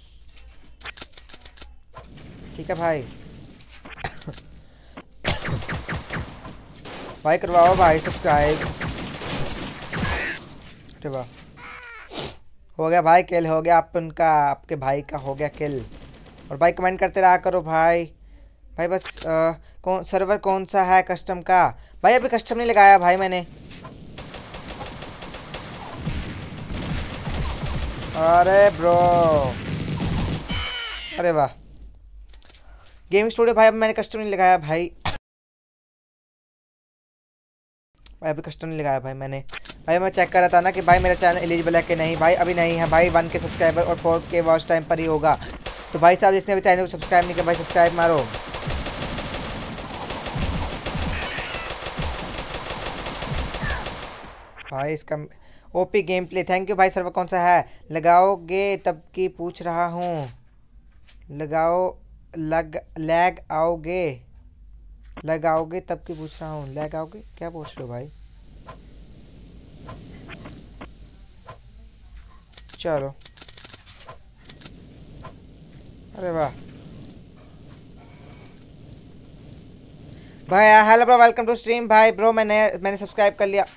ठीक है भाई। भाई करवाओ भाई सब्सक्राइब। अरे वाह, हो गया भाई, किल हो गया आप उनका, आपके भाई का हो गया किल। और भाई कमेंट करते रहा करो भाई। भाई बस अ, कौन सर्वर कौन सा है कस्टम का? भाई अभी कस्टम नहीं लगाया भाई मैंने। अरे ब्रो, अरे वाह, गेमिंग स्टूडियो भाई अब मैंने कस्टम नहीं लगाया भाई। भाई अभी कस्टम नहीं लगाया भाई मैंने। भाई मैं चेक कर रहा था ना कि भाई मेरा चैनल एलिजिबल है कि नहीं, भाई अभी नहीं है भाई, वन के सब्सक्राइबर और फोर के वॉच टाइम पर ही होगा। तो भाई साहब जिसने भी चैनल को सब्सक्राइब नहीं किया भाई सब्सक्राइब मारो। भाई इसका OP game play, thank you भाई। सर्वर कौन सा है? लगाओगे तब की पूछ रहा हूँ। लगाओ, लग लैग आओगे, लगाओगे तब की पूछ रहा हूँ। लैग आओगे क्या पूछ रहे हो भाई? चलो, अरे वाह भाई। Hello bro, welcome to stream भाई। ब्रो मैंने मैंने सब्सक्राइब कर लिया।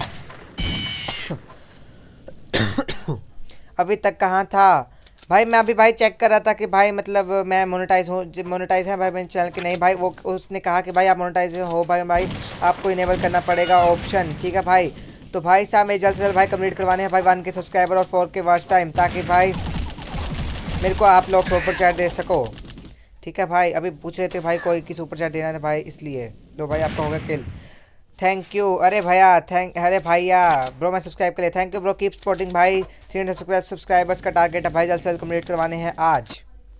अभी तक कहाँ था भाई? मैं अभी भाई चेक कर रहा था कि भाई मतलब मैं मोनेटाइज हूँ, मोनेटाइज है भाई मेरे चैनल की नहीं भाई। वो उसने कहा कि भाई आप मोनेटाइज हो भाई, भाई आपको इनेबल करना पड़ेगा ऑप्शन, ठीक है भाई। तो भाई साहब मैं जल्द से जल्द भाई कंप्लीट करवाने हैं भाई वन के सब्सक्राइबर और फोर के वॉच टाइम, ताकि भाई मेरे को आप लोग सुपर चैट दे सको, ठीक है भाई। अभी पूछ रहे थे भाई कोई की सुपर चैट देना था भाई, इसलिए लो भाई आपका होगा किल। थैंक यू, अरे भैया थैंक, अरे भैया ब्रो मैं सब्सक्राइब कर लिया, thank you bro, keep supporting भाई। थ्री हंड्रेड सब्सक्राइबर्स का टारगेट है भाई, जल्द से जल्द कंप्लीट करवाने हैं आज।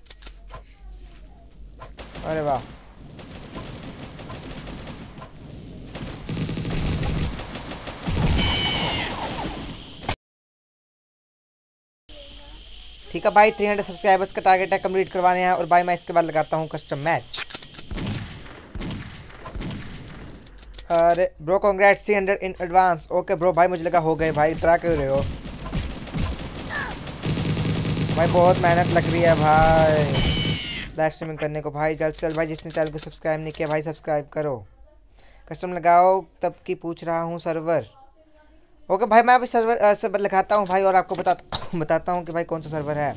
अरे वाह, ठीक है भाई। थ्री हंड्रेड सब्सक्राइबर्स का टारगेट है, कंप्लीट करवाने हैं। और भाई मैं इसके बाद लगाता हूँ कस्टम मैच। अरे bro congrats three hundred in advance. Okay bro, भाई मुझे लगा हो गए भाई, ट्रा कर रहे हो भाई, बहुत मेहनत लग रही है भाई लाइव स्ट्रीमिंग करने को भाई। जल्द से जल्द भाई जिसने चैनल को सब्सक्राइब नहीं किया भाई सब्सक्राइब करो। कस्टम लगाओ तब की पूछ रहा हूँ सर्वर। ओके भाई मैं अभी सर्वर अ, सर्वर लगाता हूँ भाई, और आपको बताता बताता हूँ कि भाई कौन सा सर्वर है।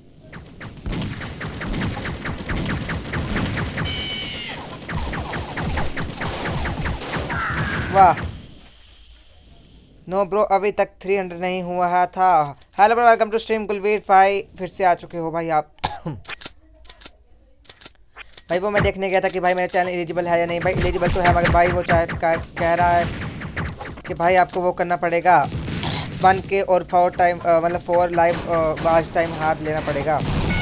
वाह, नो ब्रो अभी तक थ्री हंड्रेड नहीं हुआ है था। Hello bro, welcome to stream Kulveer भाई, फिर से आ चुके हो भाई आप। भाई वो मैं देखने गया था कि भाई मेरा चैनल एलिजिबल है या नहीं। भाई एलिजिबल तो है, मगर भाई वो चाहे कह रहा है कि भाई आपको वो करना पड़ेगा वन के और फोर टाइम मतलब फोर लाइव वॉच टाइम हाथ लेना पड़ेगा।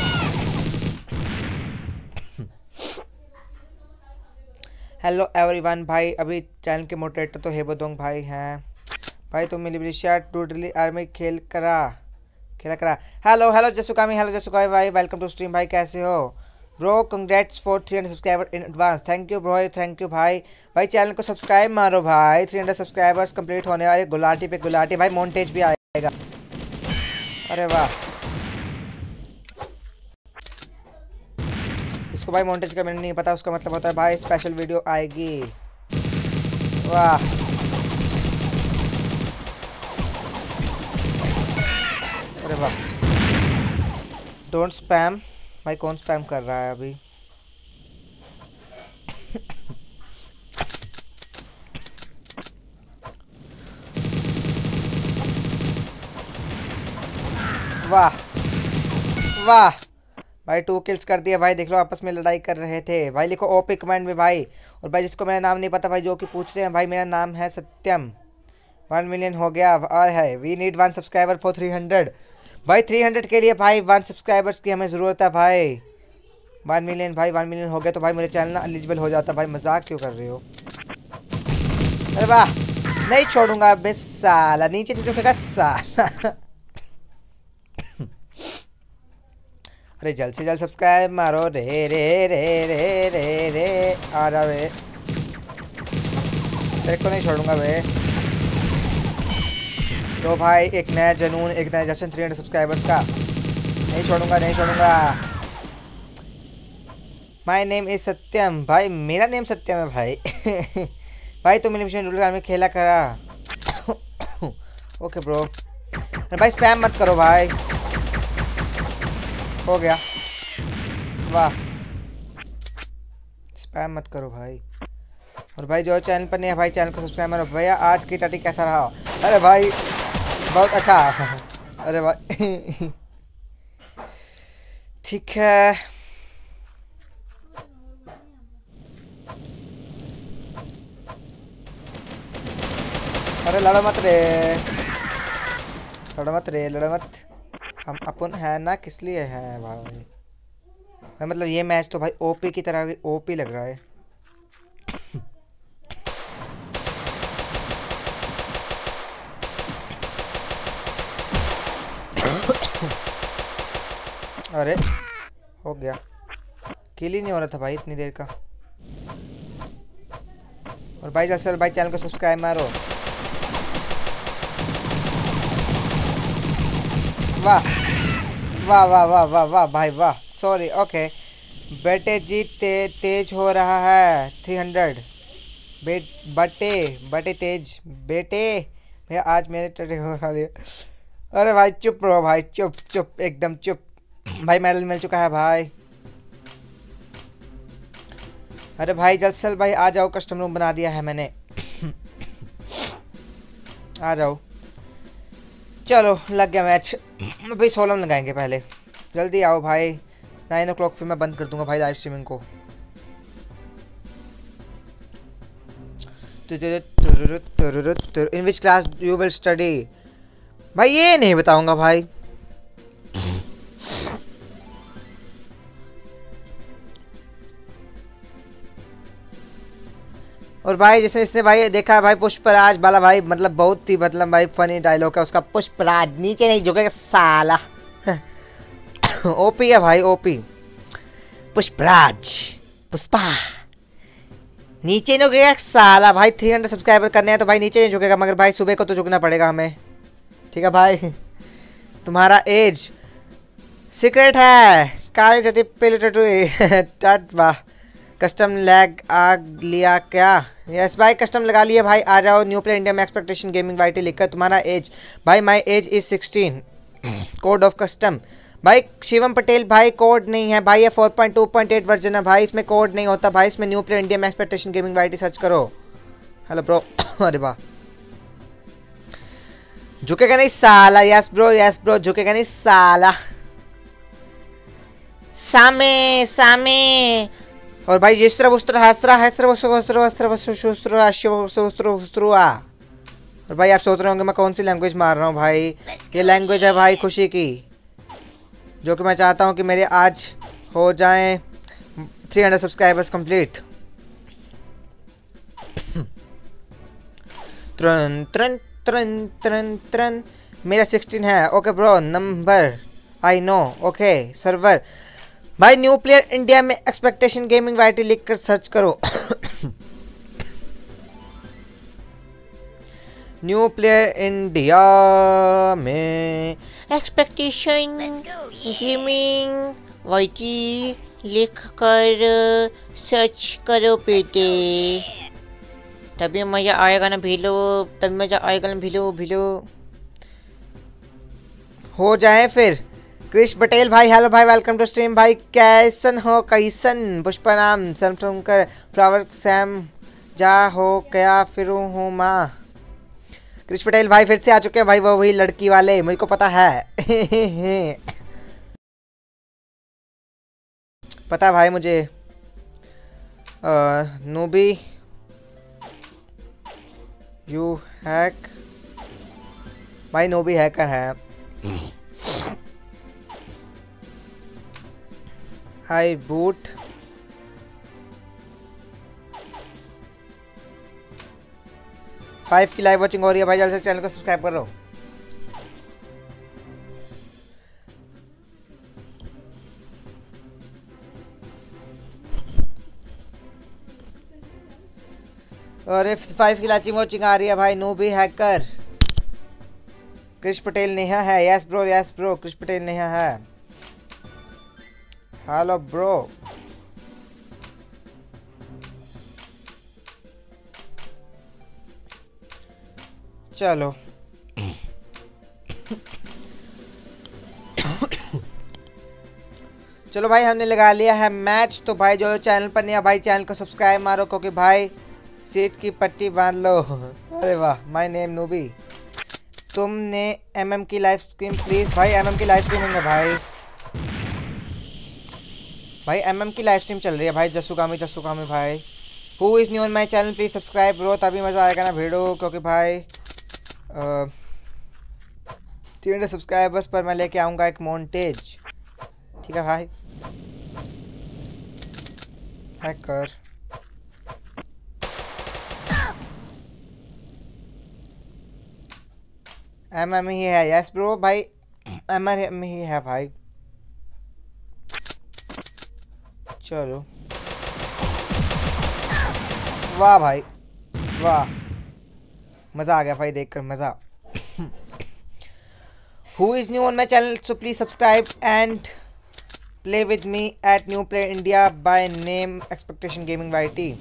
हेलो एवरीवन भाई, अभी चैनल के मोडरेटर तो हेबोदोंग भाई हैं भाई। तो मिलिशिया टोटली आर्मी खेल करा खेला करा। हेलो हेलो जसुकामी, हेलो जसुकामी भाई, वेलकम टू स्ट्रीम भाई, कैसे हो bro? Congrats for three hundred subscriber in advance, thank you bro, thank you भाई। भाई चैनल को सब्सक्राइब मारो भाई, थ्री हंड्रेड सब्सक्राइबर्स कंप्लीट होने वाले, गुलाटी पे गुलाटी भाई, मोन्टेज भी आएगा। अरे वाह, इसको भाई मोन्टेज का मैंने नहीं पता, उसका मतलब होता है भाई स्पेशल वीडियो आएगी। वाह, अरे वाह, डोंट स्पैम। भाई कौन स्पैम कर रहा है अभी? वाह वाह भाई, टू किल्स कर दिया भाई, देख लो आपस में लड़ाई कर रहे थे भाई। लिखो ओपी कमेंट में भाई। और भाई जिसको मेरा नाम नहीं पता भाई, जो कि पूछ रहे हैं भाई, मेरा नाम है सत्यम। वन मिलियन हो गया और है, we need one subscriber for three hundred. भाई थ्री हंड्रेड के लिए भाई वन सब्सक्राइबर्स की हमें ज़रूरत है भाई। वन मिलियन भाई, वन मिलियन हो गया तो भाई मेरे चैनल ना एलिजिबल हो जाता। भाई मजाक क्यों कर रहे हो? अरे वाह, नहीं छोड़ूंगा बे साला, नीचे नहीं झुकेगा साला। अरे जल्द से जल्द सब्सक्राइब मारो रे रे रे रे रे रे। आ जा बे, तेरे को नहीं छोड़ूंगा बे। तो भाई एक नया जनून, एक नया जश्न थ्री हंड्रेड सब्सक्राइबर्स का। नहीं छोड़ूंगा, नहीं छोड़ूंगा। My name is Satyam. भाई मेरा नेम सत्यम है भाई। भाई तुम एलिमिनेशन रूल में खेला करा। Okay bro. भाई स्पैम मत करो भाई। हो गया, वाह। स्पैम मत करो भाई। और भाई जो चैनल पर नहीं है भाई, चैनल को सब्सक्राइब करो। भैया आज की टाटी कैसा रहा? अरे भाई बहुत अच्छा। अरे भाई ठीक है। अरे लड़ो मत रे, लड़ो मत रे, लड़ो मत। हम अपन है ना, किस लिए है भाई? भाई मतलब ये मैच तो भाई ओपी की तरह ओपी लग रहा है। अरे हो गया, किल ही नहीं हो रहा था भाई इतनी देर का। और भाई असल भाई चैनल को सब्सक्राइब मारो। वाह वाह वाह वाह वाह वाह भाई वाह। Sorry, okay. बेटे जी ते, तेज हो रहा है थ्री हंड्रेड। बेट बटे बटे तेज बेटे। भैया आज मेरे टटे हो रहा। अरे भाई चुप रहो भाई, चुप चुप एकदम चुप। भाई मेडल मिल चुका है भाई। अरे भाई जल्द से जल्द भाई आ जाओ, कस्टम रूम बना दिया है मैंने। आ जाओ, चलो लग गया मैच। भाई सोलह में लगाएंगे पहले, जल्दी आओ भाई। नाइन ओ क्लॉक फिर मैं बंद कर दूंगा भाई लाइव स्ट्रीमिंग को। In which class you will study? भाई ये नहीं बताऊंगा भाई। और भाई जैसे इसने भाई देखा भाई पुष्पराज वाला भाई, मतलब बहुत ही मतलब भाई फनी डायलॉग है उसका। पुष्पराज नीचे नहीं झुकेगा साला। ओपी है भाई, ओपी। पुष्पराज पुष्पा नीचे नहीं झुकेगा साला। भाई थ्री हंड्रेड सब्सक्राइबर करने हैं तो भाई नीचे नहीं झुकेगा, मगर भाई सुबह को तो झुकना पड़ेगा हमें। ठीक है भाई। तुम्हारा एज सीक्रेट है। काले जति पहले टटू वाह। कस्टम लैग आ लिया क्या? यस भाई कस्टम लगा लिया भाई। आ जाओ न्यू प्लेयर इंडिया में एक्सपेक्टेशन गेमिंग वाईटी लिखकर। तुम्हारा एज भाई, my age is sixteen. Code of custom भाई शिवम पटेल भाई, कोड नहीं है भाई, ये four point two point eight version है भाई, इसमें कोड नहीं होता भाई। इसमें न्यू प्लेयर इंडिया में एक्सपेक्टेशन गेमिंग वाईटी सर्च करो। Hello bro. अरे वाह, झुकेगा नहीं साला। यस ब्रो, यस ब्रो, झुकेगा नहीं साला। सामे सामे। और भाई जिस तरह उस तरह हंस रहा है, वस्त्र वस्त्र वस्त्र वस्त्र वस्त्र वस्त्र वस्त्र। और भाई आप सोच रहे होंगे मैं कौन सी लैंग्वेज मार रहा हूँ भाई। ये लैंग्वेज है भाई खुशी की, जो कि मैं चाहता हूँ कि मेरे आज हो जाएं थ्री हंड्रेड सब्सक्राइबर्स कंप्लीट। त्रन त्रन त्रन त्रन त्रन। मेरा सिक्सटीन है। Okay bro, number I know. Okay server भाई न्यू प्लेयर इंडिया में एक्सपेक्टेशन गेमिंग वाईटी लिख कर सर्च करो। न्यू प्लेयर इंडिया में एक्सपेक्टेशन गेमिंग वाईटी लिख कर सर्च करो बेटे, तभी मजा आएगा ना भीलो, तभी मजा आएगा ना भीलो भीलो। हो जाए फिर। कृष पटेल भाई हेलो भाई, वेलकम टू स्ट्रीम भाई। कैसन हो कैसन? पुष्पा नाम कर फ्लावर सैम जा हो क्या फिर हूँ माँ। कृष पटेल भाई फिर से आ चुके हैं भाई, वो वही लड़की वाले, मुझको पता है। पता है भाई मुझे। नूबी यू हैक भाई, नूबी हैकर है। हाय बूट। फाइव की लाइव वॉचिंग हो रही है भाई, जल्द से चैनल को सब्सक्राइब करो। और if five K live watching आ रही है भाई, नो भी हैकर। कृष पटेल नेहा है। Yes bro, yes bro, Krish Patel Neha है। Hello bro. चलो चलो भाई, हमने लगा लिया है मैच। तो भाई जो चैनल पर नहीं है भाई, चैनल को सब्सक्राइब मारो, क्योंकि भाई सीट की पट्टी बांध लो। अरे वाह, माय नेम नूबी। तुमने एमएम की लाइव स्ट्रीम प्लीज। भाई एमएम की लाइव स्ट्रीमिंग है भाई। भाई एमएम की लाइव स्ट्रीम चल रही है भाई। जसुगामी जसुगामी भाई, who is new on my channel please subscribe bro, तभी मजा आएगा ना वीडियो। क्योंकि भाई तीन हंड्रेड सब्सक्राइबर्स पर मैं लेके आऊँगा एक मोन्टेज। ठीक है भाई। हैकर एम एम ही है। यस ब्रो भाई, एम एम ही है भाई। चलो वाह भाई वाह, मज़ा आ गया भाई देखकर, मज़ा। Who is new on my channel so please subscribe and play with me at new play India by name expectation gaming Y T.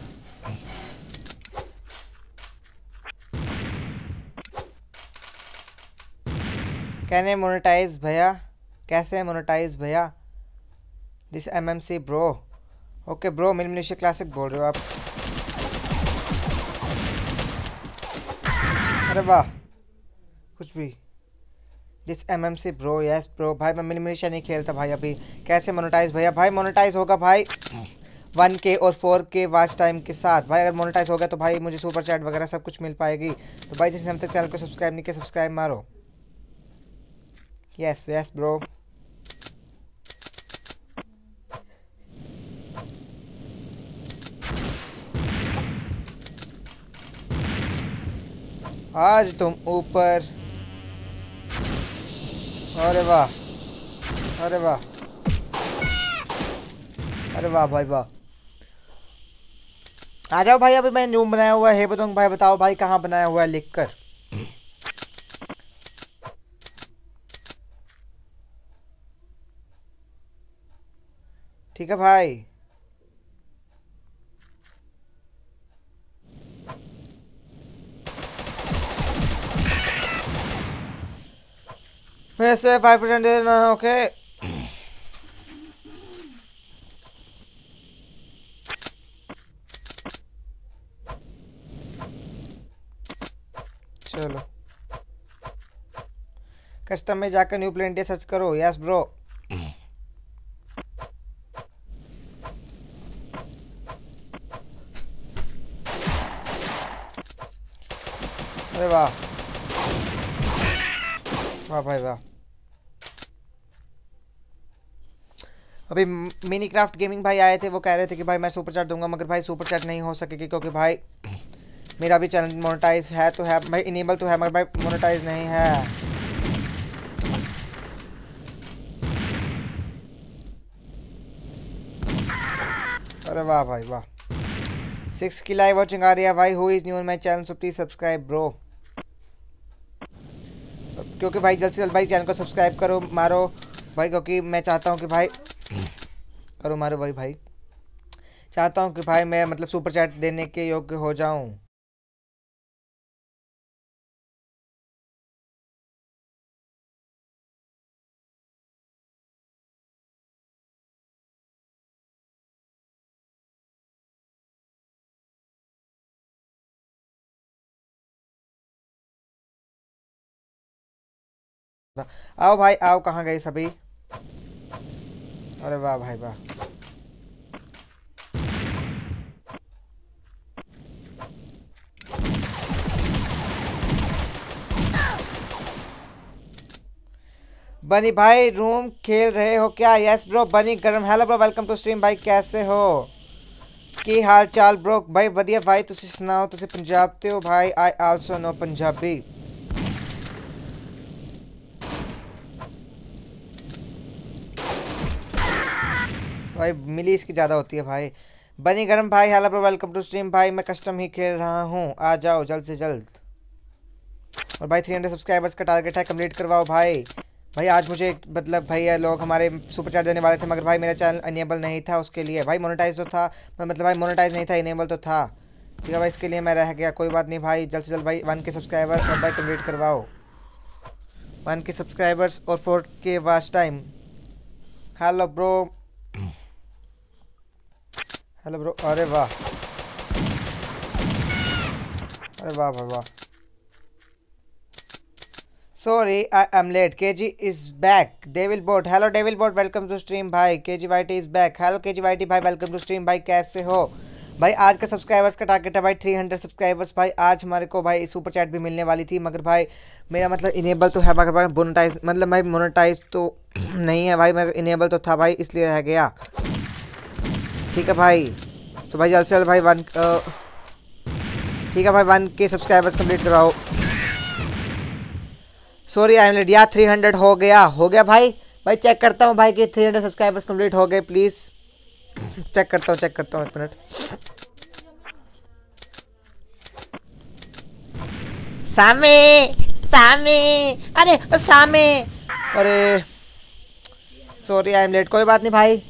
Can monetize भैया? कैसे मोनेटाइज भैया? This M M C bro. Okay bro, मिल militia classic बोल रहे हो आप? अरे वाह, कुछ भी। This M M C bro. Yes bro भाई, मैं मिल मिलिशिया नहीं खेलता भाई अभी। कैसे मोनेटाइज भैया? भाई मोनेटाइज होगा भाई वन के और फोर के वॉच टाइम के साथ भाई। अगर मोनेटाइज हो गया तो भाई मुझे सुपर चैट वगैरह सब कुछ मिल पाएगी। तो भाई जिसने हम तक चैनल को सब्सक्राइब नहीं किया, सब्सक्राइब मारो। Yes yes bro. आज तुम ऊपर। अरे वाह, अरे वाह, अरे वाह भाई वाह। आ जाओ भाई, अभी मैंने न्यू बनाया हुआ है बताऊँ भाई। बताओ भाई कहाँ बनाया हुआ है लिख कर। ठीक है भाई। वैसे फाइव परसेंट देना। ओके चलो, कस्टम में जाकर न्यू प्ले इंडिया सर्च करो। Yes bro. अरे वाह वाह भाई वाह। अभी मिनी क्राफ्ट गेमिंग भाई आए थे, वो कह रहे थे कि भाई मैं सुपर चैट दूंगा, मगर भाई सुपर चैट नहीं हो सकेगी, क्योंकि भाई मेरा भी चैनल मोनेटाइज है तो है भाई, इनेबल तो है, मगर भाई मोनेटाइज नहीं है। अरे वाह भाई वाह। सिक्स की लाइव वॉचिंग आ रही है भाई। Who is new on my channel so please subscribe bro. क्योंकि भाई जल्द से जल्द भाई चैनल को सब्सक्राइब करो, मारो भाई, क्योंकि मैं चाहता हूँ कि भाई करो मारो भाई भाई चाहता हूँ कि भाई मैं मतलब सुपर चैट देने के योग्य हो जाऊँ। आओ भाई आओ, कहाँ गए सभी? अरे वाह भाई वाह। बनी भाई रूम खेल रहे हो क्या? यस ब्रो बनी गरम। Hello bro welcome to stream भाई कैसे हो? की हाल चाल ब्रो? भाई बढ़िया भाई तुसी सुनाओ तुसी पंजाब ते हो भाई? I also know Punjabi. भाई मिली इसकी ज़्यादा होती है भाई। बनी गरम भाई hello bro welcome to stream भाई। मैं कस्टम ही खेल रहा हूँ, आ जाओ जल्द से जल्द। और भाई थ्री हंड्रेड सब्सक्राइबर्स का टारगेट है, कंप्लीट करवाओ भाई। भाई आज मुझे मतलब भैया लोग हमारे सुपर चैट देने वाले थे मगर भाई मेरा चैनल अनेबल नहीं था उसके लिए। भाई मोनेटाइज तो था मतलब भाई मोनेटाइज नहीं था, इनेबल तो था। ठीक है भाई इसके लिए मैं रह गया, कोई बात नहीं भाई। जल्द से जल्द भाई वन के सब्सक्राइबर्स और भाई कंप्लीट करवाओ। वन के सब्सक्राइबर्स और four K watch time. Hello bro hello bro. अरे वाह अरे वाह वाह वाह। Sorry, I am late. K G is back. Devil Bot. Hello Devil Bot. Welcome to stream भाई. K G Y T is back. Hello K G Y T भाई. Welcome to stream भाई. कैसे हो? भाई आज का सब्सक्राइबर्स का target है भाई थ्री हंड्रेड सब्सक्राइबर्स। भाई आज हमारे को भाई सुपर चैट भी मिलने वाली थी मगर भाई मेरा मतलब इनेबल तो है मगर भाई मोनेटाइज मतलब भाई मोनेटाइज तो नहीं है भाई, मेरा इनेबल तो था भाई इसलिए रह गया। ठीक है भाई तो भाई जल्द से जल्द भाई वन ठीक है भाई वन के सब्सक्राइबर्स कंप्लीट कराओ। Sorry I am late. यार थ्री हंड्रेड हो गया हो गया भाई। भाई चेक करता हूँ भाई कि थ्री हंड्रेड सब्सक्राइबर्स कंप्लीट हो गए प्लीज़। चेक करता हूँ चेक करता हूँ एक मिनट। सामे सामे अरे सामे अरे सॉरी आई एम लेट। कोई बात नहीं भाई।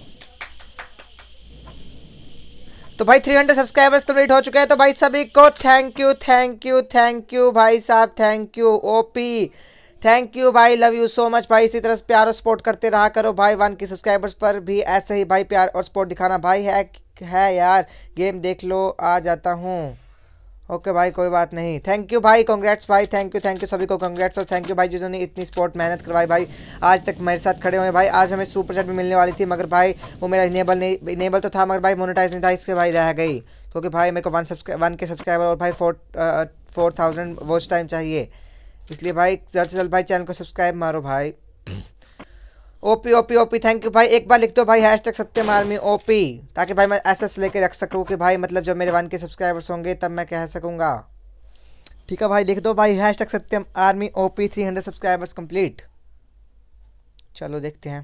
तो भाई थ्री हंड्रेड सब्सक्राइबर्स कंप्लीट हो चुके हैं तो भाई सभी को thank you thank you thank you भाई साहब thank you. OP thank you भाई, लव यू सो मच भाई। इसी तरह से प्यार और सपोर्ट करते रहा करो भाई। वन के सब्सक्राइबर्स पर भी ऐसे ही भाई प्यार और सपोर्ट दिखाना भाई। है है यार गेम देख लो आ जाता हूँ। ओके भाई कोई बात नहीं। थैंक यू भाई कॉन्ग्रेट्स भाई। थैंक यू थैंक यू सभी को कॉन्ग्रेट्स और थैंक यू भाई जिन्होंने इतनी सपोर्ट मेहनत करवाई भाई आज तक मेरे साथ खड़े हुए भाई। आज हमें सुपर चैट भी मिलने वाली थी मगर भाई वो मेरा इनेबल नहीं इनेबल तो था मगर भाई मोनेटाइज नहीं था इससे भाई रह गई क्योंकि भाई मेरे को वन सब्सक्राइब वन के सब्सक्राइबर और भाई four four thousand watch time चाहिए इसलिए भाई जल्द से जल्द भाई चैनल को सब्सक्राइब मारो भाई। OP OP OP thank you भाई। एक बार लिख दो भाई hashtag Satyam army OP ताकि भाई मैं एसएस लेके रख सकूँ कि भाई मतलब जब मेरे वन के सब्सक्राइबर्स होंगे तब मैं कह सकूँगा। ठीक है भाई लिख दो भाई hashtag Satyam army OP. Three hundred subscribers complete. चलो देखते हैं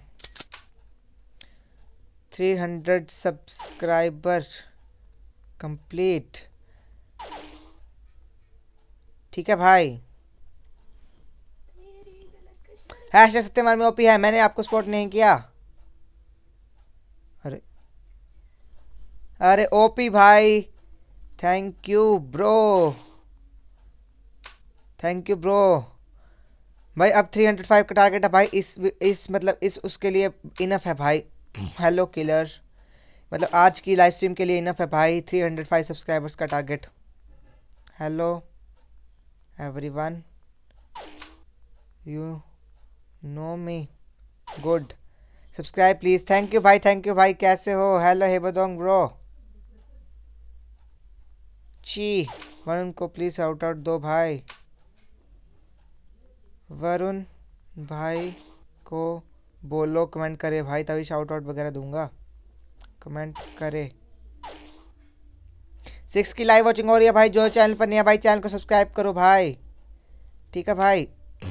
थ्री हंड्रेड सब्सक्राइबर कंप्लीट। ठीक है भाई hashtag Satyam army OP है। मैंने आपको सपोर्ट नहीं किया। अरे अरे ओपी भाई thank you bro thank you bro. भाई अब थ्री हंड्रेड फाइव का टारगेट है भाई। इस इस मतलब इस उसके लिए इनफ है भाई। हेलो किलर मतलब आज की लाइव स्ट्रीम के लिए इनफ है भाई थ्री हंड्रेड फाइव सब्सक्राइबर्स का target. Hello everyone you know me good subscribe please. Thank you भाई थैंक यू भाई। कैसे हो? हेलो हेबोदोंग ब्रो। ची वरुण को प्लीज शाउट आउट दो भाई। वरुण भाई को बोलो कमेंट करे भाई तभी शाउट आउट वगैरह दूंगा। कमेंट करे। सिक्स की लाइव वॉचिंग हो रही है भाई। जो चैनल पर नहीं है भाई चैनल को सब्सक्राइब करो भाई। ठीक है भाई।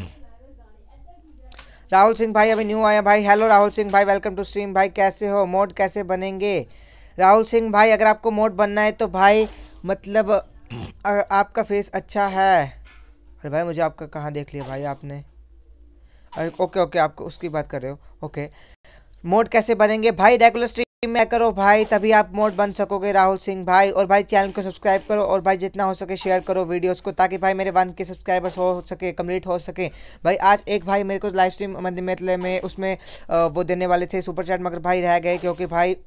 राहुल सिंह भाई अभी न्यू आया भाई। हेलो राहुल सिंह भाई वेलकम टू स्ट्रीम भाई। कैसे हो? मोड कैसे बनेंगे? राहुल सिंह भाई अगर आपको मोड बनना है तो भाई मतलब आपका फेस अच्छा है। अरे भाई मुझे आपका कहाँ देख लिया भाई आपने? अरे ओके ओके आपको उसकी बात कर रहे हो। ओके मोड कैसे बनेंगे भाई? रेगुलर स्ट्रीम में करो भाई तभी आप मोड बन सकोगे राहुल सिंह भाई। और भाई चैनल को सब्सक्राइब करो और भाई जितना हो सके शेयर करो वीडियोस को ताकि भाई मेरे वन के सब्सक्राइबर्स हो सके कंप्लीट हो सके भाई। आज एक भाई मेरे को लाइव स्ट्रीम मतलब में उसमें वो देने वाले थे सुपर चैट मगर भाई रह गए क्योंकि भाई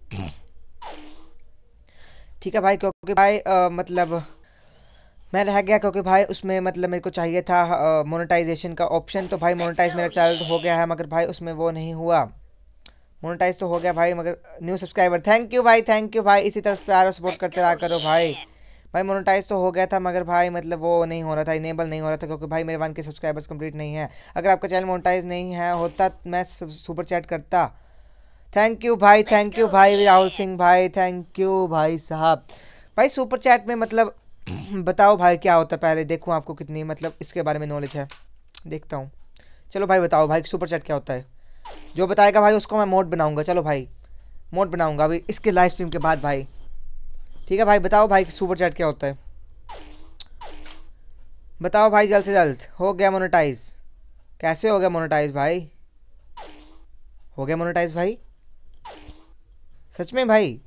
ठीक है भाई क्योंकि भाई आ, मतलब मैं रह गया क्योंकि भाई उसमें मतलब मेरे को चाहिए था मोनेटाइजेशन का ऑप्शन। तो भाई मोनेटाइज मेरा चैनल हो गया है मगर भाई उसमें वो नहीं हुआ। मोनेटाइज तो हो गया भाई मगर न्यू सब्सक्राइबर थैंक यू भाई थैंक यू भाई। इसी तरह प्यार और सपोर्ट करते रहा करो भाई। भाई मोनेटाइज तो हो गया था, मगर भाई मतलब वो नहीं हो रहा था, इनेबल नहीं हो रहा था, क्योंकि भाई मेरे वन के सब्सक्राइबर्स कंप्लीट नहीं है। अगर आपका चैनल मोनेटाइज नहीं है होता मैं सुपर चैट करता। थैंक यू भाई, थैंक यू भाई राहुल सिंह भाई, थैंक यू भाई साहब। भाई सुपर चैट में मतलब बताओ भाई क्या होता है, पहले देखूँ आपको कितनी मतलब इसके बारे में नॉलेज है, देखता हूँ। चलो भाई बताओ भाई सुपर चैट क्या होता है, जो बताएगा भाई उसको मैं मोड बनाऊंगा। चलो भाई मोड बनाऊंगा अभी इसके लाइव स्ट्रीम के बाद भाई। ठीक है भाई बताओ भाई सुपर चैट क्या होता है, बताओ भाई जल्द से जल्द। हो गया मोनेटाइज, कैसे हो गया मोनेटाइज भाई, हो गया मोनेटाइज भाई सच में भाई।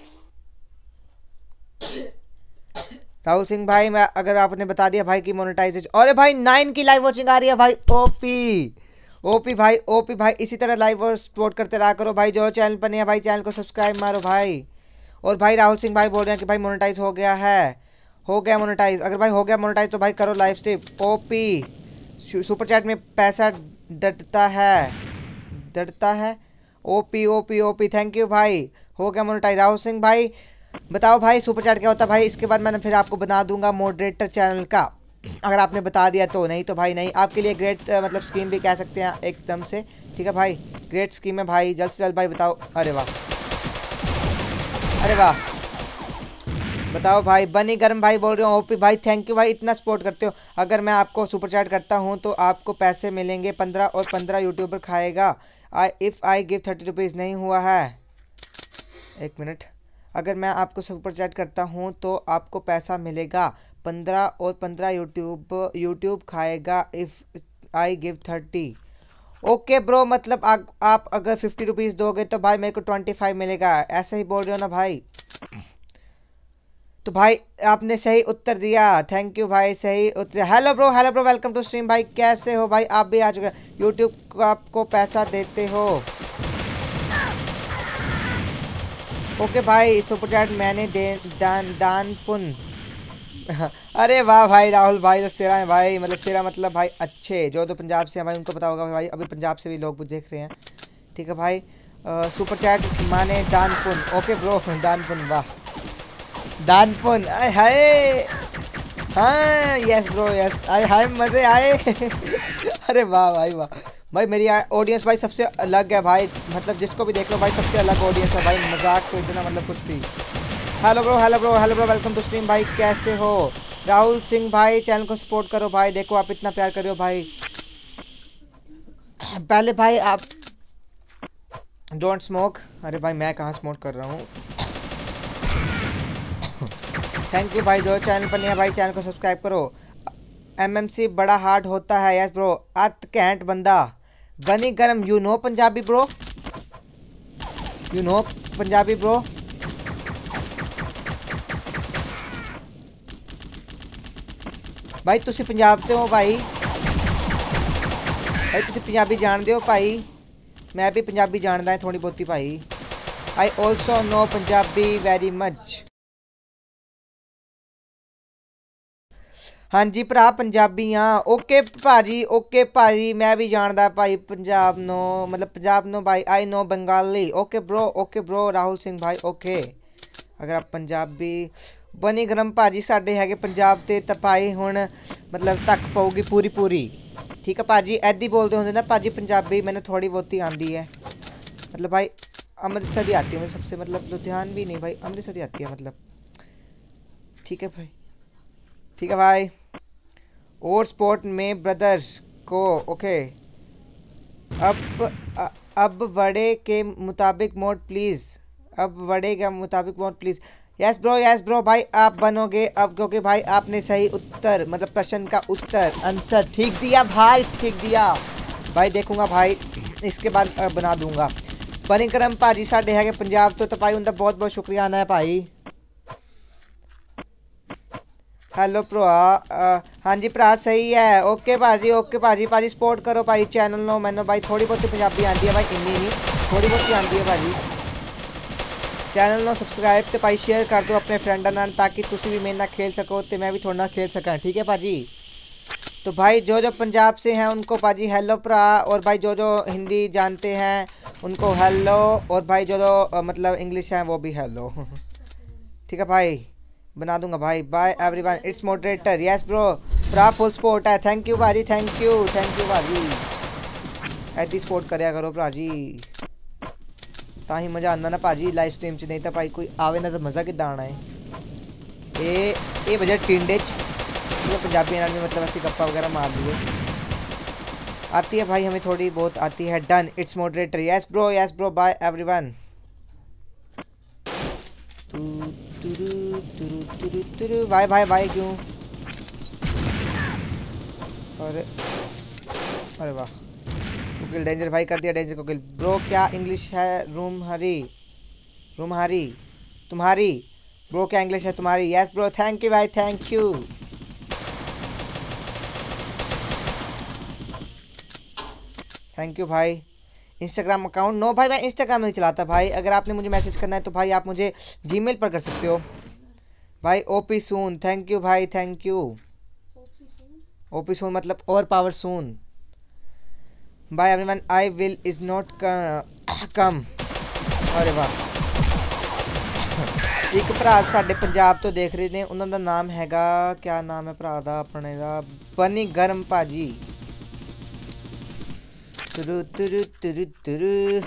राहुल सिंह भाई मैं अगर आपने बता दिया भाई कि मोनेटाइजेशन, अरे भाई नाइन की लाइव वॉचिंग आ रही है भाई, ओपी ओपी भाई, ओपी भाई इसी तरह लाइव और सपोर्ट करते रहा करो भाई। जो चैनल पर नहीं है भाई चैनल को सब्सक्राइब मारो भाई। और भाई राहुल सिंह भाई बोल रहे हैं कि भाई मोनेटाइज हो गया है, हो गया मोनेटाइज। अगर भाई हो गया मोनेटाइज तो भाई करो live stream. OP super chat में पैसा डटता है, डटता है। OP OP OP thank you भाई, हो गया मोनेटाइज। राहुल सिंह भाई बताओ भाई सुपर चैट क्या होता है भाई, इसके बाद मैंने फिर आपको बना दूंगा मॉडरेटर चैनल का, अगर आपने बता दिया तो। नहीं तो भाई नहीं, आपके लिए ग्रेट मतलब स्कीम भी कह सकते हैं एकदम से। ठीक है भाई ग्रेट स्कीम है भाई, जल्द से जल्द भाई बताओ। अरे वाह, अरे वाह बताओ भाई। बनी गर्म भाई बोल रहे हो, ओपी भाई थैंक यू भाई, इतना सपोर्ट करते हो। अगर मैं आपको सुपर चैट करता हूँ तो आपको पैसे मिलेंगे पंद्रह, और पंद्रह यूट्यूबर खाएगा। I if I give thirty rupees नहीं हुआ है, एक मिनट। अगर मैं आपको सुपर चैट करता हूँ तो आपको पैसा मिलेगा पंद्रह, और पंद्रह यूट्यूब यूट्यूब खाएगा if I give thirty. Okay bro, मतलब आ, आप अगर फिफ्टी रुपीज़ दोगे तो भाई मेरे को ट्वेंटी फाइव मिलेगा, ऐसे ही बोल रहे हो ना भाई। तो भाई आपने सही उत्तर दिया, थैंक यू भाई, सही उत्तर। Hello bro, hello bro, welcome to stream भाई, कैसे हो भाई? आप भी आ चुके, यूट्यूब को आपको पैसा देते हो। ओके भाई सुपर चैट मैंने दान दान पुन अरे वाह भाई राहुल भाई तो सेरा है भाई, मतलब सेरा मतलब भाई अच्छे, जो तो पंजाब से हैं भाई उनको पता होगा भाई, अभी पंजाब से भी लोग देख रहे हैं। ठीक है भाई सुपर चैट माने दान पुन। ओके ब्रो दान पुन, वाह दान पुन, आए हाय, हाँ यस ब्रो यस, आए हाय मज़े आए अरे वाह भाई वाह भाई, मेरी ऑडियंस भाई सबसे अलग है भाई, मतलब जिसको भी देख लो भाई सबसे अलग ऑडियंस है भाई, मजाक तो इतना मतलब कुछ भी। Hello bro, hello bro, hello bro, welcome to stream भाई, कैसे हो? राहुल सिंह भाई चैनल को सपोर्ट करो भाई, देखो आप इतना प्यार कर रहे हो भाई। पहले भाई आप डोंट स्मोक, अरे भाई मैं कहाँ स्मोक कर रहा हूँ थैंक यू भाई, जो चैनल पर नहीं है भाई चैनल को सब्सक्राइब करो। एमएमसी बड़ा हार्ड होता है, यस ब्रो, अत कैंट बंदा। बनी गरम, you know Punjabi bro, you know Punjabi bro. भाई तुसी पंजाब से हो भाई, भाई तुसी पंजाबी जानते हो भाई, मैं भी पंजाबी जानता है थोड़ी बहुती भाई। I also know Punjabi very much. हाँ जी भरा पंजाबी हाँ, ओके भाजी, ओके भाजी मैं भी जानता भाई पंजाब नो, मतलब पंजाब नो भाई, I know Bengali. Okay bro, okay bro Rahul Singh भाई, ओके अगर आप पंजाबी। बनी गरम भाजी साडे हैगे पंजाब ते तपाई हुण मतलब तक पाऊगी पूरी पूरी। ठीक है भाजी, ऐदी बोलते होंगे ना भाजी पंजाबी, मैंने थोड़ी बहुती आंदी है, मतलब भाई अमृतसर ही आती है मुझे सबसे, मतलब लुधियान भी नहीं भाई, अमृतसर ही आती है मतलब। ठीक है भाई, ठीक है भाई। और स्पोर्ट में ब्रदर को ओके। अब अब बड़े के मुताबिक मोड प्लीज़, अब बड़े के मुताबिक mod please. Yes bro, yes bro भाई आप बनोगे अब, क्योंकि भाई आपने सही उत्तर मतलब प्रश्न का उत्तर आंसर ठीक दिया भाई, ठीक दिया भाई, देखूंगा भाई इसके बाद बना दूंगा। बनीकरम भाजी साढ़े है पंजाब तो भाई उनका बहुत बहुत शुक्रिया आना है भाई। हेलो भरा, हाँ जी भरा सही है, ओके भाजी, ओके भाजी, भाजी सपोर्ट करो भाई चैनल नो, मैंने भाई थोड़ी बहुत पंजाबी आती है भाई, इन्नी नहीं थोड़ी बहुत आती है भाजी। चैनल नो सब्सक्राइब तो भाई शेयर कर दो अपने फ्रेंडा नाल, ताकि तुसी भी मेरे ना खेल सको तो मैं भी थोड़ा ना खेल सका। ठीक है भाजी, तो भाई जो जो पंजाब से हैं उनको भाजी हेलो भरा, और भाई जो जो हिंदी जानते हैं उनको हेलो, और भाई जो जो मतलब इंग्लिश हैं वो भी हेलो ठीक है भाई। बना दूंगा भाई। Bye everyone, it's moderator. Yes bro, पूरा फुल सपोर्ट है। थैंक यू भाजी, थैंक यू थैंक यू भाजी। ऐसी सपोर्ट करया करो भाजी, ताही मजा आंदा ना भाजी लाइव स्ट्रीम च। नहीं तो भाई कोई आवे ना तो मजा किद्दां आना है। ए ए बजे टिंडे च पंजाबी नाल भी मतलब ऐसी गप्पा वगैरह मार लिए आती है भाई, हमें थोड़ी बहुत आती है। Done, it's moderator. Yes bro, yes bro, bye everyone. भाई भाई भाई क्यों? अरे अरे वाह, कुकिल डेंजर भाई कर दिया, डेंजर कुकिल। ब्रो क्या इंग्लिश है? रूम हरी, रूम हरी तुम्हारी। ब्रो क्या इंग्लिश है तुम्हारी? यस ब्रो, थैंक यू भाई, थैंक यू थैंक यू भाई। Instagram account? नो भाई, मैं इंस्टाग्राम नहीं चलाता भाई। अगर आपने मुझे मैसेज करना है तो भाई आप मुझे जीमेल पर कर सकते हो भाई। ओपी सून, थैंक यू भाई, थैंक यू। ओपी सून मतलब over power soon. Bye everyone, I will is not come. अरे वाह, एक भरा साडे पंजाब तो देख रहे ने, उन्हों का नाम हैगा, क्या नाम है भरा दा अपने दा? बनी गर्म भाजी। तुरु तुरु तुरु तुरु।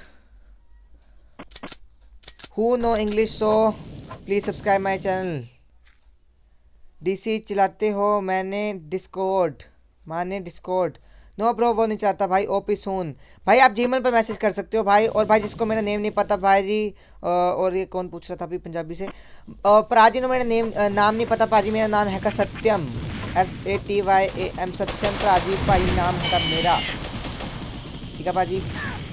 Who know English so please subscribe my channel. DC चलाते हो? मैंने डिस्कॉर्ड, माने डिस्कॉर्ड। नो ब्रो, वो नहीं चाहता भाई। ओपी सून भाई, आप जीमेल पर मैसेज कर सकते हो भाई। और भाई जिसको मेरा नेम नहीं पता भाई जी, और ये कौन पूछ रहा था अभी पंजाबी से? प्राजी नो मेरा नेम नाम नहीं पता भाजी। मेरा नाम है Satyam, S A T Y A M, Satyam प्राजी भाई नाम है मेरा, ठीक है भाजी।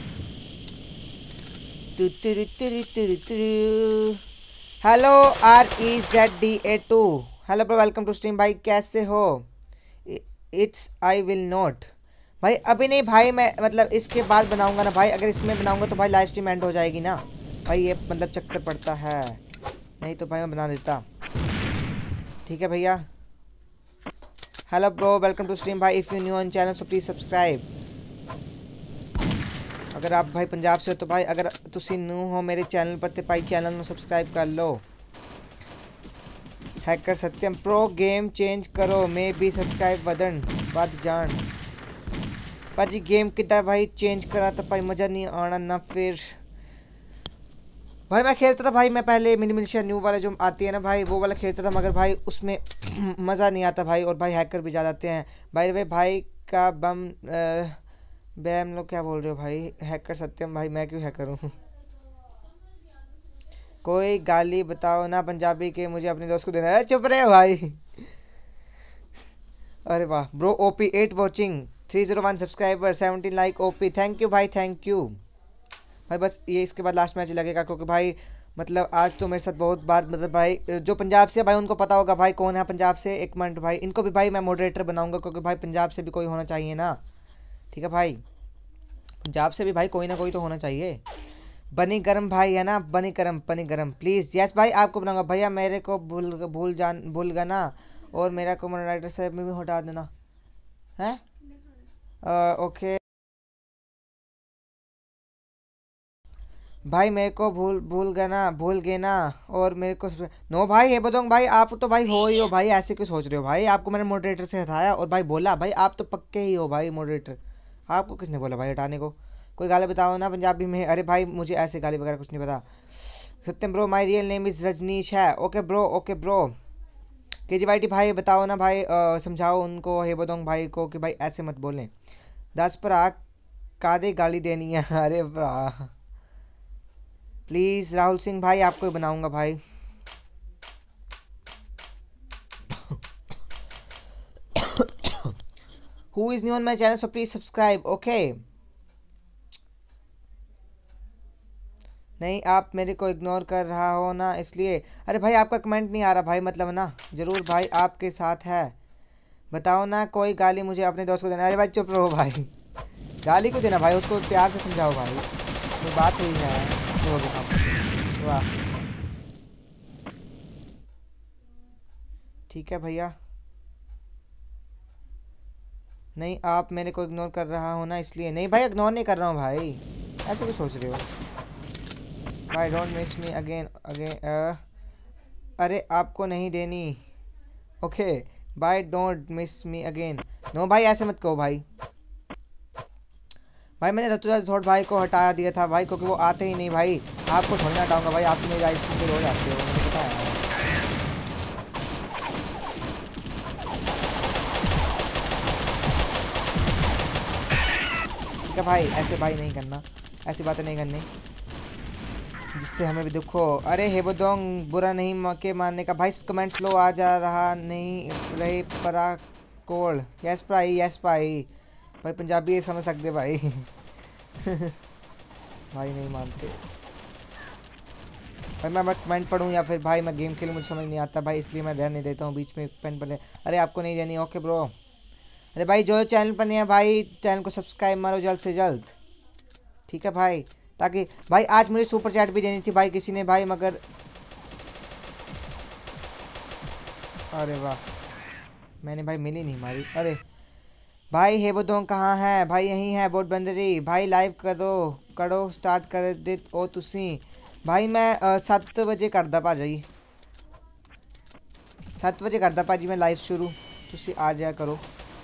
Hello R E Z D A two, hello bro, welcome to stream भाई, कैसे हो? इट्स आई विल नॉट भाई, अभी नहीं भाई, मैं मतलब इसके बाद बनाऊंगा ना भाई। अगर इसमें बनाऊंगा तो भाई लाइव स्ट्रीम एंड हो जाएगी ना भाई, ये मतलब चक्कर पड़ता है। नहीं तो भाई मैं बना देता, ठीक है भैया। Hello bro, welcome to stream भाई। If you new on channel so please subscribe. अगर आप भाई पंजाब से हो तो भाई, अगर तुसी न्यू हो मेरे चैनल पर तो भाई चैनल में सब्सक्राइब कर लो। Hacker Satyam pro, game change करो, मे बी सब्सक्राइब वदन बद जान। भाजी गेम कितना भाई चेंज करा तो भाई मज़ा नहीं आना ना। फिर भाई मैं खेलता था भाई, मैं पहले मिनी मिलिशिया न्यू वाला जो आती है ना भाई, वो वाला खेलता था, मगर भाई उसमें मज़ा नहीं आता भाई। और भाई हैकर भी ज़्यादा आते हैं भाई। भाई भाई का बम बैम लोग क्या बोल रहे हो भाई? हैकर सत्यम भाई, मैं क्यों हैकर हूँ? कोई गाली बताओ ना पंजाबी के, मुझे अपने दोस्त को देना है। चुप रहे भाई। अरे वाह bro, OP eight watching, three zero one subscriber, seventeen like. OP thank you भाई, थैंक यू भाई। बस ये इसके बाद लास्ट मैच लगेगा, क्योंकि भाई मतलब आज तो मेरे साथ बहुत बात, मतलब भाई जो पंजाब से भाई उनको पता होगा भाई कौन है पंजाब से। एक मिनट भाई, इनको भी भाई मैं मॉडरेटर बनाऊंगा, क्योंकि भाई पंजाब से भी कोई होना चाहिए ना, ठीक है भाई। पंजाब से भी भाई कोई ना कोई तो होना चाहिए। बनी गरम भाई है ना, बनी गरम, बनी गरम प्लीज़। यस भाई, आपको बनाऊंगा भैया। मेरे को भूल भूल जान भूल गया ना, और मेरा को मॉडरेटर से में भी हटा देना है। ओके भाई, मेरे को भूल भूल गया ना, भूल गए ना। और मेरे को नो भाई, ये बताऊँ भाई, आप तो भाई हो ही हो भाई, ऐसे क्यों सोच रहे हो भाई? आपको मैंने मॉडरेटर से हटाया और भाई बोला भाई आप तो पक्के ही हो भाई मॉडरेटर। आपको किसने बोला भाई हटाने को? कोई गाली बताओ ना पंजाबी में। अरे भाई मुझे ऐसे गाली वगैरह कुछ नहीं पता। Satyam bro, my real name is Rajnish है। Okay bro, okay bro. K G Y T भाई बताओ ना भाई, आ, समझाओ उनको, हे बताऊँ भाई को कि भाई ऐसे मत बोलें। दस भरा कादे गाली देनी है? अरे भरा प्लीज़ राहुल सिंह भाई, आपको ही बनाऊंगा भाई। Who is new on my channel so please subscribe. Okay नहीं, आप मेरे को इग्नोर कर रहा हो ना इसलिए। अरे भाई आपका कमेंट नहीं आ रहा भाई, मतलब ना ज़रूर भाई आपके साथ है। बताओ ना, कोई गाली मुझे अपने दोस्त को देना। अरे भाई चुप रहो भाई, गाली क्यों देना भाई? उसको प्यार से समझाओ भाई, कोई बात हुई है तो हो गया। वाह ठीक है भैया। नहीं, आप मेरे को इग्नोर कर रहा हो ना इसलिए। नहीं भाई, इग्नोर नहीं कर रहा हूँ भाई, ऐसे क्यों सोच रहे हो भाई? Don't miss me again again. अरे आपको नहीं देनी। ओके भाई, don't miss me again. No भाई, ऐसे मत कहो भाई। भाई मैंने ऋतुराज धोट भाई को हटा दिया था भाई, क्योंकि वो आते ही नहीं भाई। आपको थोड़ी ना हटाऊंगा भाई, आप तो मेरी राइट पे रोज आते हो, मुझे पता है। ठीक है भाई, ऐसे भाई नहीं करना, ऐसी बातें नहीं करनी जिससे हमें भी दुख हो। अरे हेबोदोंग, बुरा नहीं मौके मारने का भाई। कमेंट स्लो आ जा रहा नहीं रहे परा कोल। यस भाई, यस भाई। भाई पंजाबी समझ सकते भाई। भाई नहीं मानते भाई। मैं मैं कमेंट पढ़ूँ या फिर भाई मैं गेम खेलूँ, मुझे समझ नहीं आता भाई, इसलिए मैं रहने देता हूँ बीच में पेन पढ़ने। अरे आपको नहीं देनी। Okay bro. अरे भाई जो चैनल पर नहीं है भाई, चैनल को सब्सक्राइब मारो जल्द से जल्द। ठीक है भाई, ताकि भाई आज मुझे सुपर चैट भी देनी थी भाई किसी ने भाई, मगर अरे वाह, मैंने भाई मिली नहीं मारी। अरे भाई हेबोदोंग कहाँ है भाई? यहीं है बोट बंदरी भाई। लाइव कर दो, करो स्टार्ट कर दे ओ तुसी भाई। मैं सत्त बजे करदा भाजी, सत्त बजे करदा भाजी मैं लाइव शुरू। तुसी आ जाया करो,